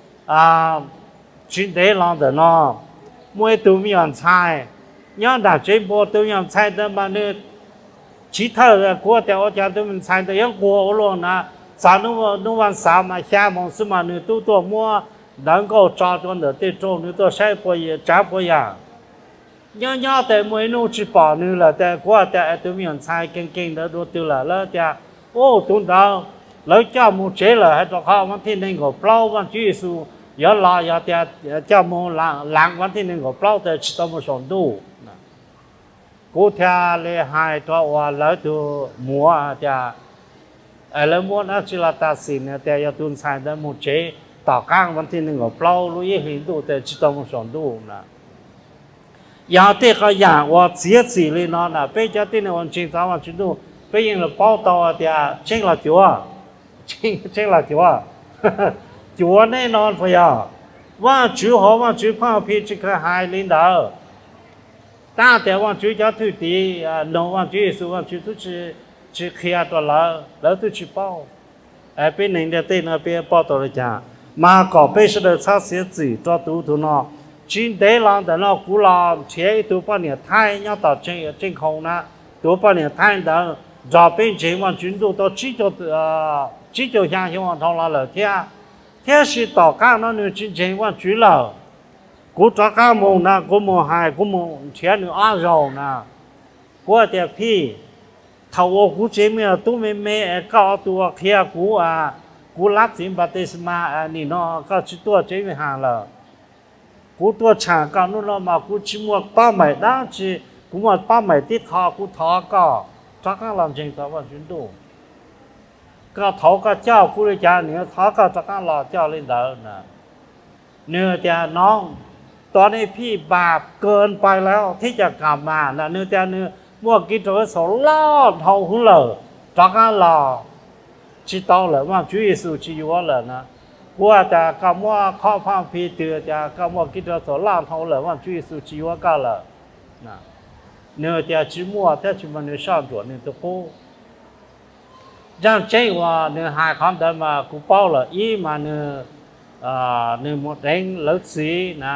จุดเดลังเดนอมวยตัวมีอันใช่ย้อนด่าเจ็บปวดตัวยังใช่แต่มาเนี่ยชีเธอกลัวแต่ว่าจะตัวมันใช่แต่ยังกลัวลงนะสารนุ่วันสามมาแค่มองสมาเนี่ยตัวมัวดังก็จ้าจนเดือดเตะโจนี่ตัวใช้ปวยจ้าปวยย่อแต่มวยนู่นจีบอนี่แหละแต่กว่าแต่ตัวมีอันชายเก่งๆแล้วดูตัวละแล้วจะโอ้ตุ้งดาวแล้วเจ้ามูเจเลยให้ตัวเขาวันที่หนึ่งก็เปล่าวันที่สูอย่าลาอย่าแต่เจ้ามูหลังวันที่หนึ่งก็เปล่าแต่ชิตามูสอนดูกูเทเลยหายตัวว่าแล้วตัวมัวจะแล้วมัวนั่นจิลตาสินแต่อย่าตุ้งชายแต่มูเจต่อกลางวันที่หนึ่งก็เปล่ารู้ยี่หินดูแต่ชิตามูสอนดูนะ要这个样，我自己里呢，被家店的我经常往去弄，被人了报道的，进了酒啊，进了酒啊，酒那呢不要，往酒好往酒泡皮这个海领导，大的往酒家土地农往酒是往酒都去开多了，然后都去报，被人的店那边报道了讲，马搞被是的差些子做赌呢。今代人的那古老前一多半年太阳到真空呢，多半年太阳早变前往军都到几九乡希望从哪了天是到干那女之前往军了，古早干梦呢，古梦还古梦前女二肉呢，我的屁，头我古前面都没搞多开古拉金把这什么你那搞去多这边行了。กูตัวฉากกันนู่นเรามากูชิมวกป้าใหม่ได้จีกูมาป้าใหม่ติดคอกูท้อก็จักรลำจริงแต่ว่าจุนดูก็ท้อก็เจ้ากูเลยจ้าเนี่ยท้อก็จักรลำเจ้าเล่นเดินนะเนื้อแต่น้องตอนนี้พี่บาปเกินไปแล้วที่จะกลับมานะเนื้อแต่เนื้อมั่วกินตัวสองล้อเท่าหุ่นเลยจักรลำจีโตเลยว่าจุยสุจีวะเลยนะว่าจะคำว่าข้อพังพีเตือจะคำว่ากิจวัตรล่างเท่าเลยว่าจุยสุจีวะก็เลยนะเนื้อจะชิมัวแต่ชิมันเนื้อชอบตัวเนื้อตัวกูจังเจ้าว่าเนื้อหายคำเดิมมากูเป้าเลยอีมาเนื้อหมดแรงเลือดสีนะ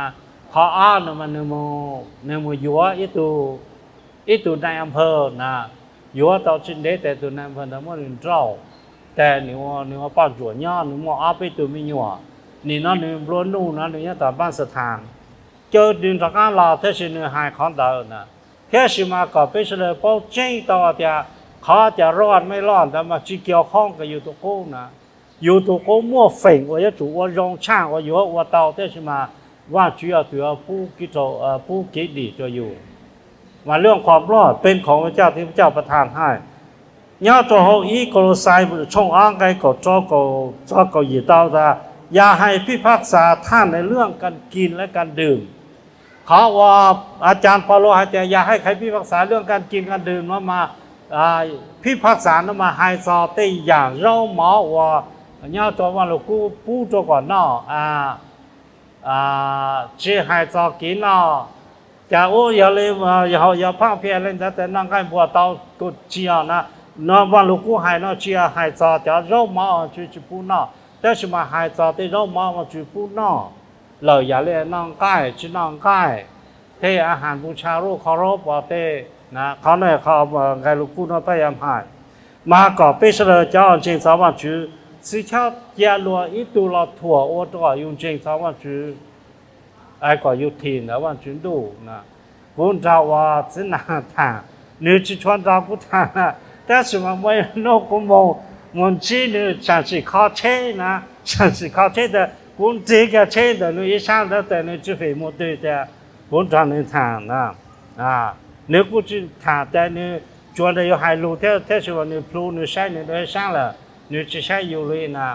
họ ăn nó mà nếu mà dúa ít tu đại âm phơ na dúa tao trên đấyแต่tu đại âm phơ nó mới được trâuแต่nếu mà bao dúa nhá nếu mà áp ít tu mới nhuaนี่nó nếu luôn nu nó nếu tại ban sát hàng cho đường tất cả là thế thì nếu hai con đầu na thế thì mà có bây giờ bao chân tao thìเขาจะรอดไม่รอดแต่มาจีเกี่ยวข้องกับอยู่ตัวกูนะอยู่ตัวกูมั่วเฝ่งว่าจะถูกว่ารงช่างว่าอยู่ว่าเตาแต่ใช่ไหมว่า主要ตัวผู้กิจผู้กิจดีจะอยู่มาเรื่องความรอดเป็นของพระเจ้าที่พระเจ้าประทานให้ย่อตัวเขาอีกโลไซช่องอ้างไกก็จ้อก็ยีเตาแต่อย่าให้พิพากษาท่านในเรื่องการกินและการดื่มเขาว่าอาจารย์เปาโลให้แต่อย่าให้ใครพิพากษาเรื่องการกินการดื่มมาพิพากษาnó mà hai so tây dạng rau máu và nhau cho vào lúc cũ bù cho còn nó chỉ hai so kỹ nó chả ô giờ lên giờ phang phe lên để năng cái bùa tàu tụt chia nó vào lúc cũ hai nó chia hai so chả rau máu chỉ bù nóแต่是嘛hai so tây rau máu mà chỉ bù nó lời giờ lên năng cái chỉ năng cái thế อาหารบูชาโรคเคารพว่าเต้นะเขาเนี่ยเขาไงลูกกูน่าพยายามหายมาก่อเปเชอร์เจ้าจริงสาววันจูสิชาเจ้าลัวอีตัวเราถั่วโอ้ตัวยุ่งจริงสาววันจูไอ้ก่อยุทินแล้ววันจูดูนะคุณเจ้าว่าสินาทางเนื้อจีชวนเราพูดทางแต่สมัยไม่นกกูมองมันจีเนื้อฉันสิข้าเช่นะฉันสิข้าเช่แต่คุณเจ๊แกเช่แต่เนื้อช่างแต่เนื้อจีฝีมือตัวแต่คุณทางในทางนะnếu cô chỉ thả tại nếu chuẩn là hai lô theo sự nếu plu nếu sai nếu đấy sang là nếu chỉ sai nhiều lên nào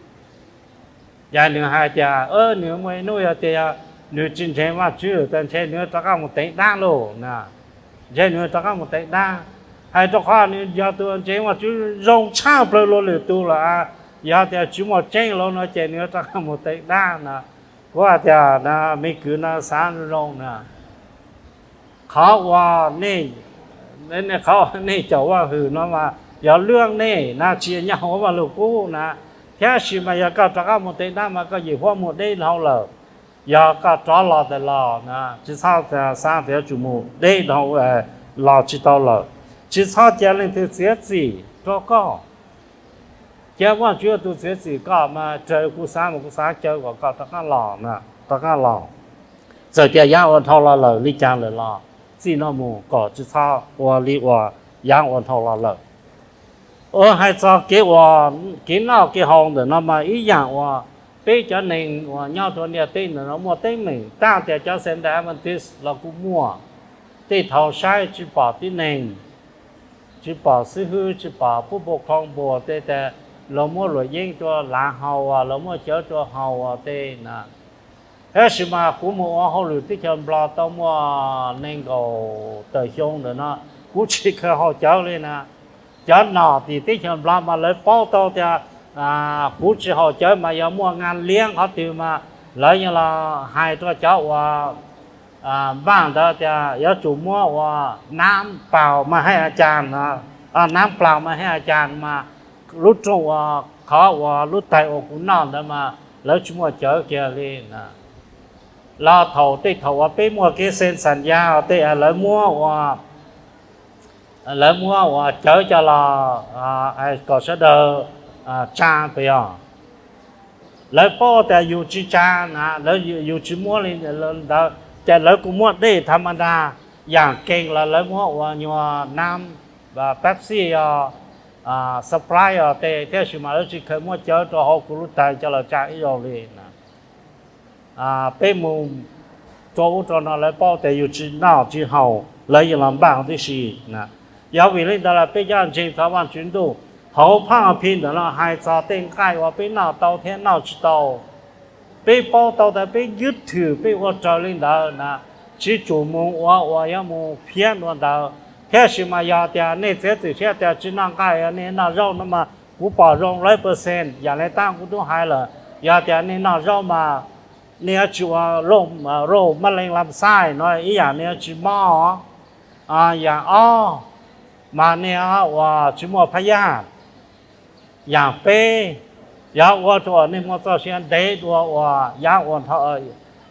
giờ nếu hai cha nếu mấy nuôi thì nếu chính thế mà chưa tên thế nếu tất cả một tệ đa lô nè thế nếu tất cả một tệ đa hai cho khoa nếu giờ tôi chế mà chứ rong chao bờ lô lửa tu là giờ thì chỉ một chế lô nó chế nếu tất cả một tệ đa nè qua thì là mấy cứ nó sáng rong nèเขาว่านี่เขานี่เจ้าว่าหือเนาะว่าอย่าเรื่องนี่นะเชียร์เนี่ยว่าลูกกูนะแค่ชิมายาก็จะก็หมดได้นะมันก็อยู่พวกหมดได้เราเลยอย่าก็จ้าเราแต่เรานะจิตเขาจะสร้างเดี๋ยวจุมุได้เราเราจิตเราเลยจิตเขาจะเล่นที่เสียสิก็แค่ว่าช่วยตัวเสียสิก็มาเจอกูสร้างเจอก็ตะก้าหล่อนะตะก้าหล่อเจอจะย่างวันทอเราเลยลิจางเลยหล่อสิน้ำมูก็จะท้าว่าลีว่าย่างวันทอเราเลยให้จะเกี่ยวว่ากินเหล้ากี่ห้องเดี๋ยวน้ำมาอีอย่างว่าเป๊ะจะหนึ่งว่าเงาตัวเนี้ยเต้นเดี๋ยวน้ำมัวเต้นหนึ่งตั้งแต่เจ้าเซนได้มันติสเรากูมัวเต้นเท้าใช้จีบป่าที่หนึ่งจีบป่าซื้อหื้อจีบป่าผู้ปกครองบัวแต่เรามัวหลวยยิ่งตัวหลาเฮาว่าเรามัวเจอตัวเฮาว่าเต้นะเฮ้ยสิมากูมัวเขาหลุดที่เชิญปลาตัวมัวเน่งก็เตยชงเดี๋ยวนะกูชิคเขาเจ้าเลยนะเจ้าหน้าที่ที่เชิญปลามาเลยป้อตัวจะกูชิเขาเจ้ามาอย่ามัวงานเลี้ยงเขาตื่นมาแล้วยังเราให้ตัวเจ้าว่าบ้านเราจะอย่าจุ่มมัวว่าน้ำเปล่ามาให้อาจารย์นะน้ำเปล่ามาให้อาจารย์มารู้ตรงว่าเขาว่ารู้ไตอกกูนอนแล้วมาแล้วชั่วโมงเจอเกลีนะเราเท่าที่เท่าว่าเป็นมัวเกษตรสัญญาที่อะไรมัวว่าเจอจะเราไอ้ก็เสด็จจ้าไปอ่ะแล้วพ่อแต่อยู่จีจ้านะแล้วอยู่จีมัวเลยแล้วจะแล้วกูมัวได้ธรรมดาอย่างเก่งแล้วมัวว่ายัวน้ำเป๊ปซี่สปรายเตะชิมาแล้วจีเคยมัวเจอตัวเขากูรู้ใจจะเราจ้าอีโรเลยนะเป็นมุมตัวนั้นแล้วพ่อแต่อยู่จีน่าจีเฮาแล้วยังลำบากที่สินะยาวิเลนดาราเป็นย่านจีนสวรรค์จุดดูเขาพังพินแต่ละหายใจเต็งใกล้ว่าเป็นหน้าเตาเทียนหน้าจีเตาเป็นป้อเตาแต่เป็นยึดถือเป็นว่าเจริญดานะจีจูมุงว่ายังมุงเพี้ยนวันดาแค่ชิมายาเดียเนี่ยเสียสิเสียแต่จีน่าใกล้เนี่ยน่าเรานั่นมากูป่ารอง100%อย่างไรตั้งกูต้องหายเลยยาเดียเนี่ยน่าเรามาเนี่ยจีว่าโรคมะเร็งลำไส้น้อยอีอย่างเนี่ยจีหม้ออย่างมาเนี่ยว่าจีหม้อพยาธิอย่างเป้ยาว่าตัวนี่มันจะเสียเด็ดว่าอย่างวันเท่า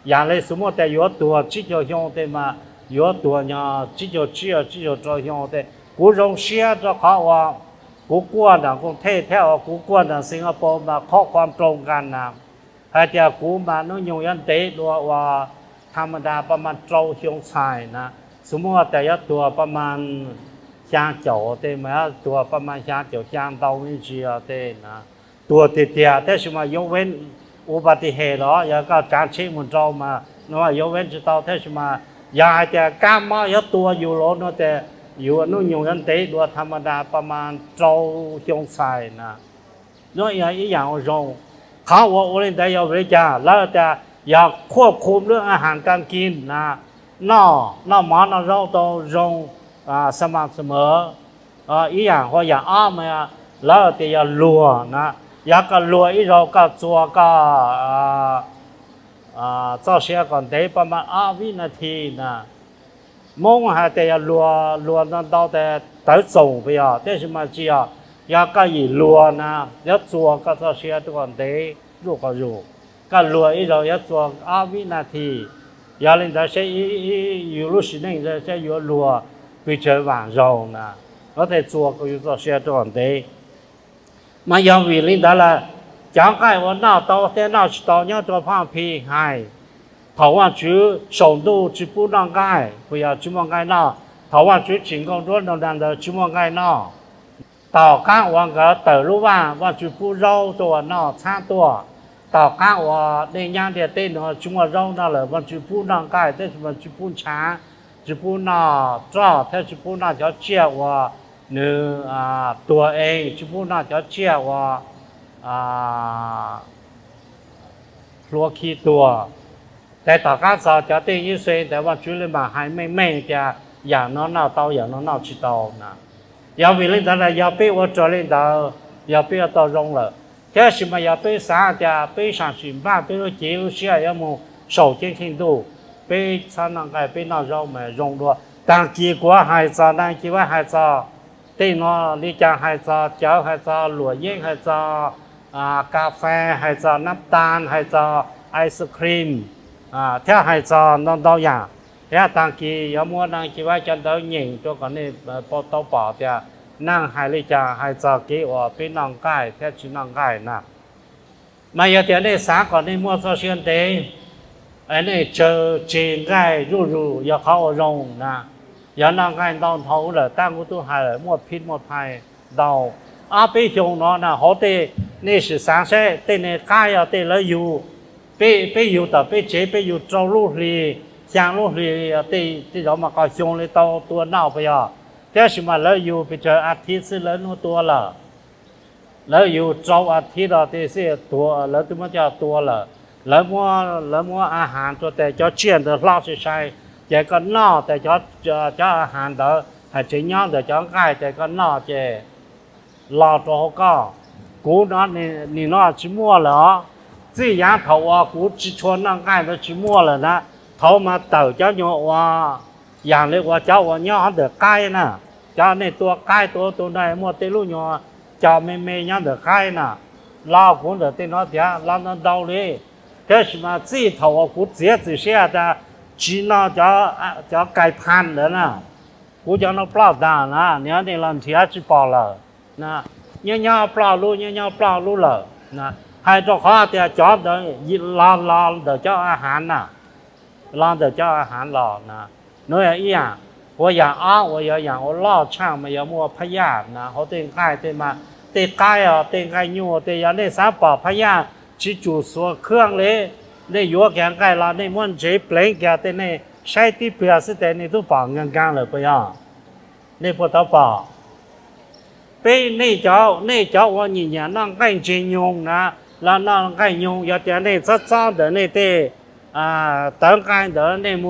อย่างเลยสมมติแต่อยู่ตัวจิตจะยองแต่มาอยู่ตัวเนี่ยจิตจะเชื่อจิตจะยองแต่กูรงเชื่อจะเขาว่ากูกลัวนะกูเท่แท้กูกลัวนะสิงคโปร์มาข้อความตรงกันนะให้แต่กูมาโน้ยยันเตะดูว่าธรรมดาประมาณโจยงชายนะสมมติแต่ยตัวประมาณช่างเจ้าเตะมาตัวประมาณช่างเจ้าช่างดาววิจิตรเตะนะตัวเตี้ยแต่สมัยยกเว้นอุบัติเหตุหรออย่างก็การเช็คมันเจ้ามาเนาะยกเว้นจะต่อแต่สมัยยาแต่ก้ามายตัวอยู่ล้อเนาะแต่อยู่โน้ยยันเตะดูธรรมดาประมาณโจยงชายนะเนาะอย่างรงเขาว่าโอเล่นแต่ยาวเลยจ้าแล้วแต่อยากควบคุมเรื่องอาหารการกินนะนอกหมอนเราต้องรงสม่ำเสมออีอย่างเขาอยากอ้อมมาแล้วแต่อยากลัวนะอยากก็ลัวอีเราก็ตัวก็เจ้าเสียก่อนได้ประมาณวินาทีนะมองหาแต่อยากลัวนั่น到แต่ต่ส่งไปแต่สมัยจีอยากก็อีลัวนะอยากตัวก็เจ้าเสียก่อนได้รู้ก็รู้ก็ลัวอีเราอยากตัววินาทีอยากเล่นแต่ใช้อยู่รู้สิเนี่ยใช้อยู่ลัวไปเจอหวานเรานะเราแต่ตัวก็อยู่ตัวเสียก่อนได้มาอยากวิ่งเล่นแต่ละจังไงว่าหน้าโตแต่หน้าชิโตเนี่ยตัวพังพีให้ถาวรจุส่งดูจิบุร่างกาย不要จิมองกายหน้าถาวรจุจิงกงรู้นดันเดจิมองกายหน้าต่อข้างวันก็เต๋อรู้ว่าจิบุเราตัวหน้าช้าตัวต่อข้างว่าในย่างเดียเต้นเนาะจิมเราหน้าเลยว่าจิบุร่างกายแต่ว่าจิบุช้าจิบุหน้าจ้าแต่จิบุหน้าจะเชี่ยวว่าเนื้อตัวเองจิบุหน้าจะเชี่ยวว่าลัวขี้ตัวแต่ต่อการสอบจะเต้นยิ่งเสียแต่ว่าจุลมาให้ไม่จะอย่างน้องน่าเตาอย่างน้องน่าชิโตนะ要为领导呢，要被我做领导，要被我到容了。这是么要被啥的？被上去吧，被我接下要么受尽程度，被才能改被那肉么容了。但结果还早，但结果还早，对喏，你讲还早，酒还早，落叶还早，咖啡还早，น้ำตาล还早，ไอศครีมเท่า还早，น้อง到样。แล้วต่างกี่ยามว่านั่งคิดว่าจะเดินหญิงตัวก่อนนี่พอโตป่อจะนั่งหายเลยจะหายจากกี่ว่าเป็นนั่งใกล้แค่ชิ้นนั่งใกล้นะมาอย่างเดียวนี่สาก่อนนี่มั่วโซเชียลเตย์อันนี้เจอจีนใกล้รู้อย่าเขาลงนะอย่านั่งใกล้ดาวเท้าเลยตั้งกุตุหายเลยมั่วพิษมั่วภัยดาวไปชงเนาะนะเขาเตนี่是三岁เตนี่ใกล้เตแล้วอยู่ไปอยู่แต่ไปเจ็บไปอยู่เจ้าลูกลี像路里对เรามาก็ชงเลยตัวเน่าไปแต่สมัยเราอยู่ไปเจออาทิตย์สิแล้วนู้ตัวละแล้วอยู่เจ้าอาทิตย์เราที่สิตัวแล้วตัวมันจะตัวละแล้วมัวอาหารตัวแต่จะเชี่ยนแต่เราใช้แต่ก็เน่าแต่จะอาหารเดอให้เจียงแต่จะง่ายแต่ก็เน่าเจเราตัวก็กูนั่นนี่น่าชิมัวเหรอที่ยางเขาว่ากูจิชวนนั่งง่ายแล้วชิมัวเลยนะเขามาเต่าเจ้าโยว่าอย่างเรียกว่าเจ้าว่าย่อเดือดใกล้น่ะเจ้าในตัวใกล้ตัวใดมัวเตลุโยเจ้าไม่ย่อเดือดใกล้น่ะลาคนเดือดเต้นน้อยเดียวลานั่นเดาเลยแต่สมัยที่เขาว่ากูเสียแต่จีน่าจะไก่พันเลยนะกูจะน่าเปล่าด่านะเนี่ยในลำเทียจีปอเลยนะเนี่ยเปล่ารู้เลยนะให้เจ้าข้าเดียวจอบเดี๋ยวลาเดี๋ยวเจ้าอาหารน่ะร้านเดี๋ยวเจ้าอาหารหล่อนะน้อยอีอย่าง我养我要养我老唱嘛要么พยานะเขาเต้นใกล้เต้นมาเต้นใกล้เต้นใกล้ยัวเต้นอย่างนี้สามปอพยาจิจูสัวเครื่องเลยในยัวแกงใกล้เราในมันเจ็บเปล่งแกเต้นในใช้ที่เปลือกสิแต่ในตู้ปองงานเลยไปในพวกตัวปอเป็นในเจ้าว่าหญิงอย่างนั่งใกล้เจียงยงนะแล้วนั่งใกล้ยงอย่าแต่ในซ้ำเดี๋ยวในเต้tận cái đó nên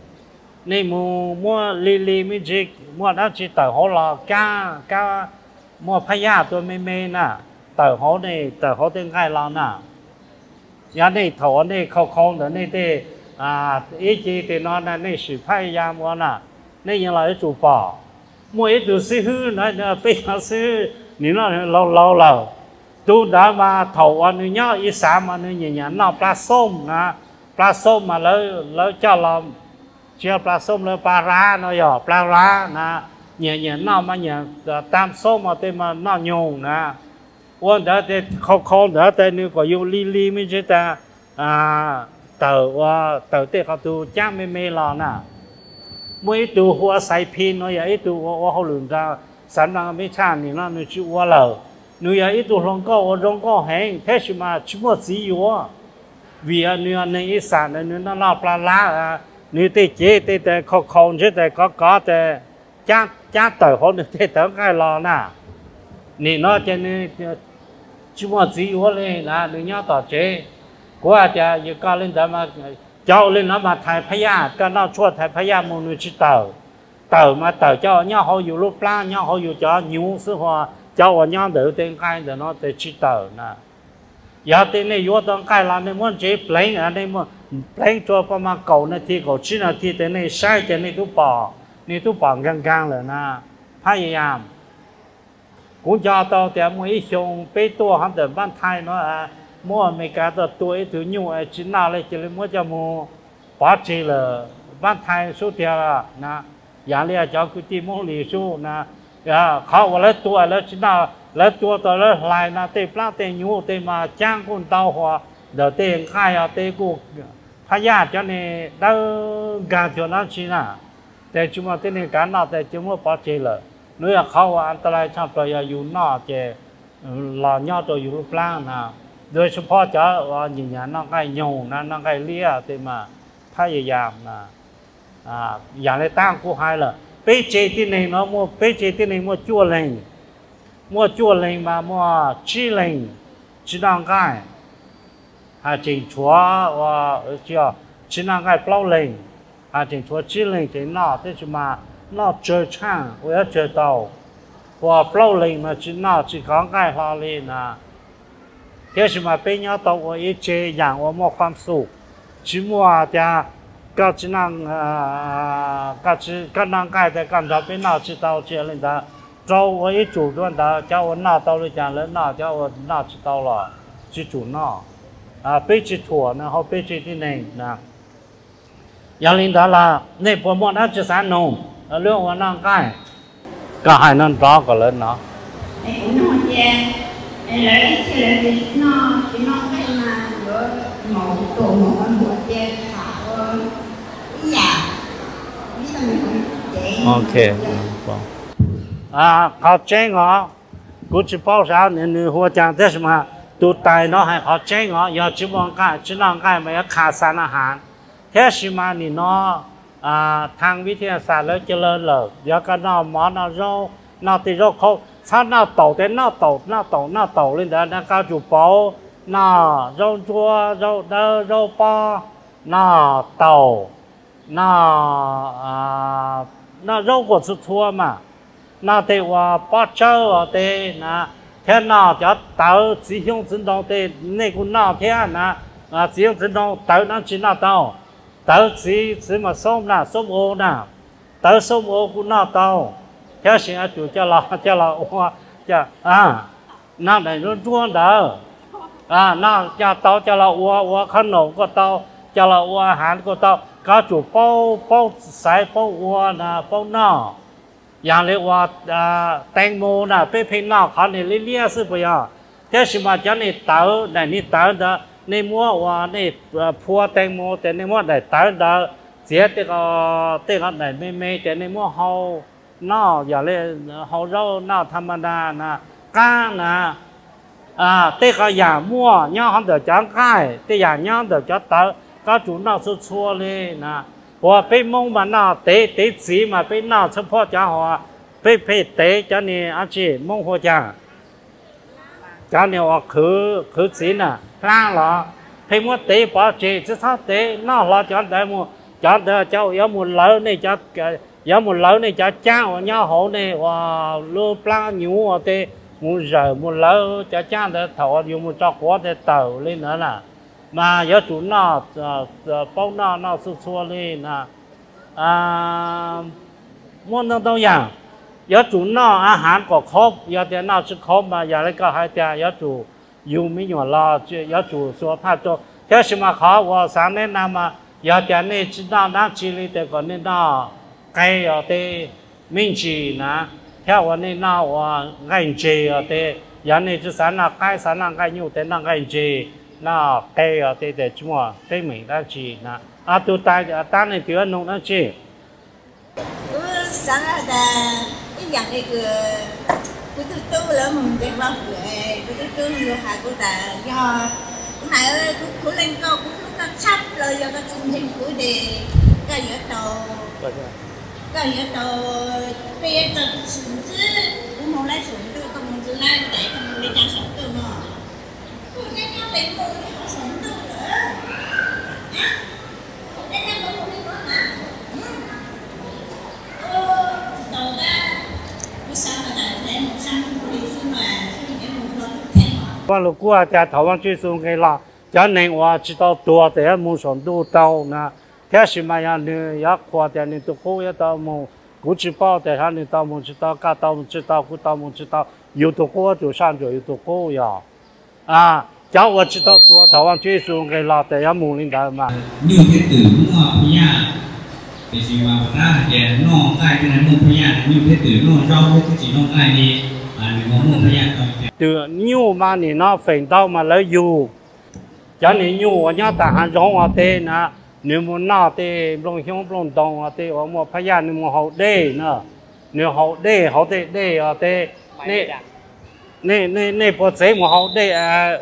mua li mi chỉ mua đó chỉ tờ họ là cá mua phải ya tôi mê nè tờ họ tên cái là nè nhà này thổ này không đó này thế ý chí thì nó là này sự phải ya mua nè này như là chủ bỏ mua ít đồ xí hư nói là bây giờ xí nếu nó lâu tu đã mà thổ anh nhớ ý sáng mà nó nhẹ nhàng nó pla sôm nè pla sôm mà lỡ cho làm chia pla sôm lỡ pla ra nó giờ pla ra nè nhẹ nhẹ nó mà nhẹ tam sôm mà tên mà nó nhung nè quân đó thì không đó tên nếu có yêu li mới chứ ta tờ têเขาtuจ้างไม่รอน่ะmỗi tu hoa sai pin nó vậy tu hoa họ lường ra sản năng mấy cha này nó nuôi chú hoa lờ nuôi vậy tu rong có hẹn thế mà chú mua gì yếu vì nuôi này sản nuôi nó lao pla lá nuôi tê chế tê không chứ tê có tê cha tờ họ nuôi tê tớ cái lò nè nè nó cho nên chú mua gì yếu lên là nuôi nhau tỏ chế qua cha giờ có lên đó mà cháu lên nó mà thầy phaya cái nó chua thầy phaya một người chỉ tờ mà tờ cho nhau họอยู่ lúc lá nhau họอยู่ cho nhiều sự hòa cháu ở nhau đỡ tên cái để nó để chỉ tờ nè giờ tên này vô tông cái là nên muốn chế plain ở đây muốn plain cho bao mà cầu này thì cầu chỉ là thì tên này sai tên này tu bỏ gang rồi nè phaya cũng cho tao thì mỗi xong bé tua hắn để ban thai nó mua mấy cái đó tuổi thứ nhiều chỉ nào lấy chỉ lấy mua cho mua bỏ chỉ là ban thai số tiền là na nhà này cho cái gì mua lì số naเขาlấy tuổi lấy chỉ nào lấy tuổi đó lấy lại na tê plá tê nhiều tê mà trang con tàu hoa đợt tê khai tê cô phá giá cho nên đâu gà cho nó chỉ na tê chúng ta tê này cái nào tê chúng ta bỏ chỉ là nếu làเขาอันตรายชอบตัวอยู่นอกเจหล่อย่อตัวอยู่รูปร่างนะโดยเฉพาะจะว่าอย่างนี้น้องไก่ยงนะน้องไก่เลี้ยแต่มาพยายามนะอย่างไรตั้งกูให้ละเป๊ะเจที่ไหนเนาะมัวเป๊ะเจที่ไหนมัวจั่วเล่งมามัวชี้เล่งชี้น้องไก่จริงชัวว่าเจ้าชี้น้องไก่เปล่าเล่งจริงชัวชี้เล่งจริงนอกแต่จะมาnó chơi chăng, với chơi tàu, và plau lên mà chỉ nó chỉ có cái hoa lên à, thế mà bên nhau tàu và ít chơi dạng và mua khoan su, chỉ mua cha các chỉ năng các năng cái để cảm giác bên nào chỉ tàu chơi lên đó, trâu và ít chủ luôn đó, cháu và nào tàu lên chẳng lên nào cháu và nào chỉ tàu là chỉ chủ nó, bên chỉ thua nó họ bên chỉ thế này nè, yang lên đó là này bộ môn đã chỉ sản nôngเรื่องว่านั่งใกล้ก็ให้นั่นร้องก็เลยเนาะไอ้หนูแย่ไอ้เลยที่เลยน้องที่น้องให้มาเยอะหมอตัวหมอมันหัวแย่ขาอย่านี่ต้องมีคนเจ๊โอเคเขาเจ๊งเหรอกูจะบอกสาวเนี่ยหัวจังแต่สมาตัวตายเนาะให้เขาเจ๊งเหรออย่าจิมองใกล้จินั่งใกล้ไม่ขาดสารอาหารแท้สิมานี่เนาะทางวิทยาศาสตร์แล้วเจริญเลยเดี๋ยวก็น่าหมอน่าโรน่าติดโรคเขาถ้าน่าโตแต่น่าโตเลยเดี๋ยวน่าก้าวจูบน่าโรจัวโรปอน่าโตน่าโรกดสุดทั่วมาน่าเตว่าป้าเจ้าเตนะแค่น่าจะเต๋อสีหิ้งสินดองเตนี่กูน่าแค่นะสีหิ้งสินดองเต๋อนั่นจีน่าเต๋อtớ chỉ mà sống ô nè tớ sống ô cũng nào tao theo xin anh chủ cho là hoa cho nào này nó chuông đỡ nào cho tao cho là hoa khăn nổ của tao cho là hoa hàn của tao có chủ bao sải bao hoa nè bao nọอย่างเรียกว่าแตงโมน่ะเป็นเพลงนอกเขาเนี่ยเลี้ยๆสิปะยะแต่สิมาจะนี่เต๋อนี่เต๋อเด้อในมัวว่าในพัวแตงโมแต่ในมัวได้ตายดาเสียแต่ก็ได้ไม่แต่ในมัวเฮาหน้าอย่าเลยเฮาเราหน้าธรรมดานะก้างนะแต่ก็อย่ามัวย่อเขาเดือดจังใกล้แต่อย่าย่อเดือดจังตายก็จุดหน้าชัวเลยนะว่าไปมองมาหน้าเตะสีมาไปหน้าเฉพาะจ้าหัวไปเตะจ้านี่อาชีพมองหัวจ้าเนี่ยว่าคือสีน่ะร่างเหรอให้มัวเตะปอจีจะท้าเตะน่าเราจะได้มัวจะเจ้าอย่ามุนเล่นี่จะเจ้าย่าหงนี่ว่าลูปลาหนูเตะมุนเจอมุนเล่จะเจ้าเตะถอดอยู่มุนจอกหัวเตะเต่าเลยนั่นน่ะมาอย่าจุดหน้าป้องหน้าสู้เลยนะม้วนต้องอย่างอย่าจุดหน้าอาหารก็ครบอย่าแต่หน้าชุดครบมาอย่าเลยก็ให้แต่อย่าจุดอยู่ไม่หย่อนรออย่าจุดสุขภาพ theo sự mà khó và sáng nên nào mà giờ cho nên chỉ nào đang chỉ lý để còn nên nào cái ở đây mình chỉ nè theoวันนี้น่าว่าไงเจอเตยันนี่จะสารน่ะใกล้สารน่ะใกล้อยู่แต่น่ะไงเจน่ะเตอเตแต่จั่วเตไม่ได้จีนะตัวตายตาในตัวนุ่งนั่นจี sáng là cái dạng này cứ tu là mình để vào cứ tu rồi hà cô ta do cái này ơi cứ lên câu cứ sắp rồi do cái chương trình của đề cái gì đó cái gì đó bây giờ sử chứ cũng không lấy sử tu không sử lấy để không lấy trang sử tu mà cũng nên nhau để mua sử tu nữa nên nhau có một cái đó mà đầu ra cứ sao mà lại lấy một trăm cái gì mà cái một lần thêm ว่าลูกกูอาจจะถาวรช่วยส่งให้เราจะหนึ่งว่าจิตตัวแต่มุ่งสอนดูเต้านะแค่สิมาอย่างนี้อยากขวดแต่นี่ตัวกูอยากตัวมุ่งกูจิตเป้าแต่ท่านนี่ตัวมุ่งจิตตัวก้าตัวมุ่งจิตตัวกูตัวมุ่งจิตตัวอยู่ตัวกูตัว上就有ตัวกู呀叫我知道ตัวถาวรช่วยส่งให้เราแต่ยังมุ่ง领导嘛 như cái tử mua pia thì chỉ mà ra để nó cái này mua pia như cái tử nó rau cái chỉ nó cái đi đừng có mua pia từ nhiều mà ni nó phèn tao mà lấy dù cho nên nhiều ở nhà ta hàng rong ở đây nè nếu muốn nào thì long hiếu long đồng ở đây ở một phải nhà nếu muốn hậu đây nữa nếu hậu đây ở đây nè bộ giấy một hậu đây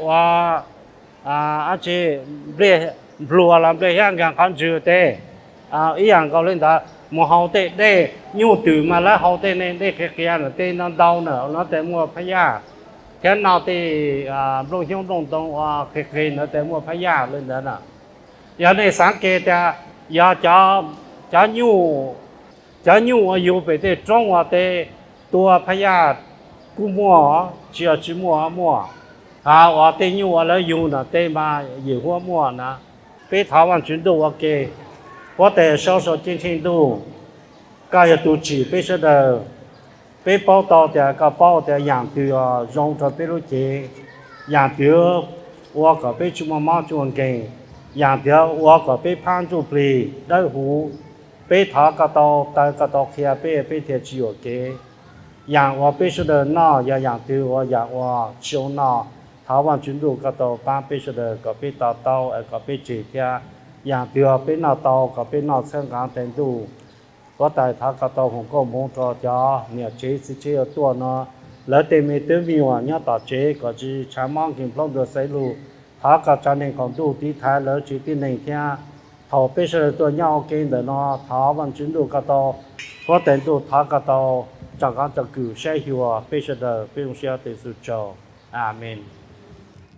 chị bê blue làm bê hàng càng khăn chịu đây ý hàng câu lên đó một hậu đây nhiều từ mà lấy hậu đây nên đây cái là đây nó đau nữa nó để mua phải nhà cái nào thì long hiếu long đồng cái nó để mua phải nhà lên đó nè giờ này sáng kia ta giờ cho nhiềuอยู่ไปที่ตรงว่าแต่ตัวพญากูมัวchỉ muaว่าแต่อยู่แล้วอยู่นะแต่มาอยู่หัวมัวนะไป台湾全都OK我แต่少进行度ก็要ดูจีไป说的ไป报道的ก็报的养对用着ไปรู้จี养对我ก็ไปจุมามาจวนเก่งอย่างเดียวว่าก็ไปพันจุปลีได้หูไปถากระตอตากระตอเขียไปเทียจิโอเกอย่างว่าไปสุดเดินนออย่างเดียวว่าอย่างว่าเชียวนอถาวันจุนดูกระตอป้าไปสุดเดินก็ไปต่อเตาก็ไปจีเทียอย่างเดียวไปนอเตาก็ไปนอเส้นกลางเต็นดูก็แต่ถากระตอผมก็มองจอจ้าเนี่ยเจ๊สิเจ๊ตัวเนาะแล้วเต็มมีตัวมีว่าเนี่ยต่อเจ๊ก็จะใช้มองกินพร้อมเดือดใส่ลู他个家庭广度地台了，决定那天，他必须多鸟跟的呢，他往进度个到，我等到他个到，这个这个社会啊，必须的不用需要得去做，阿门。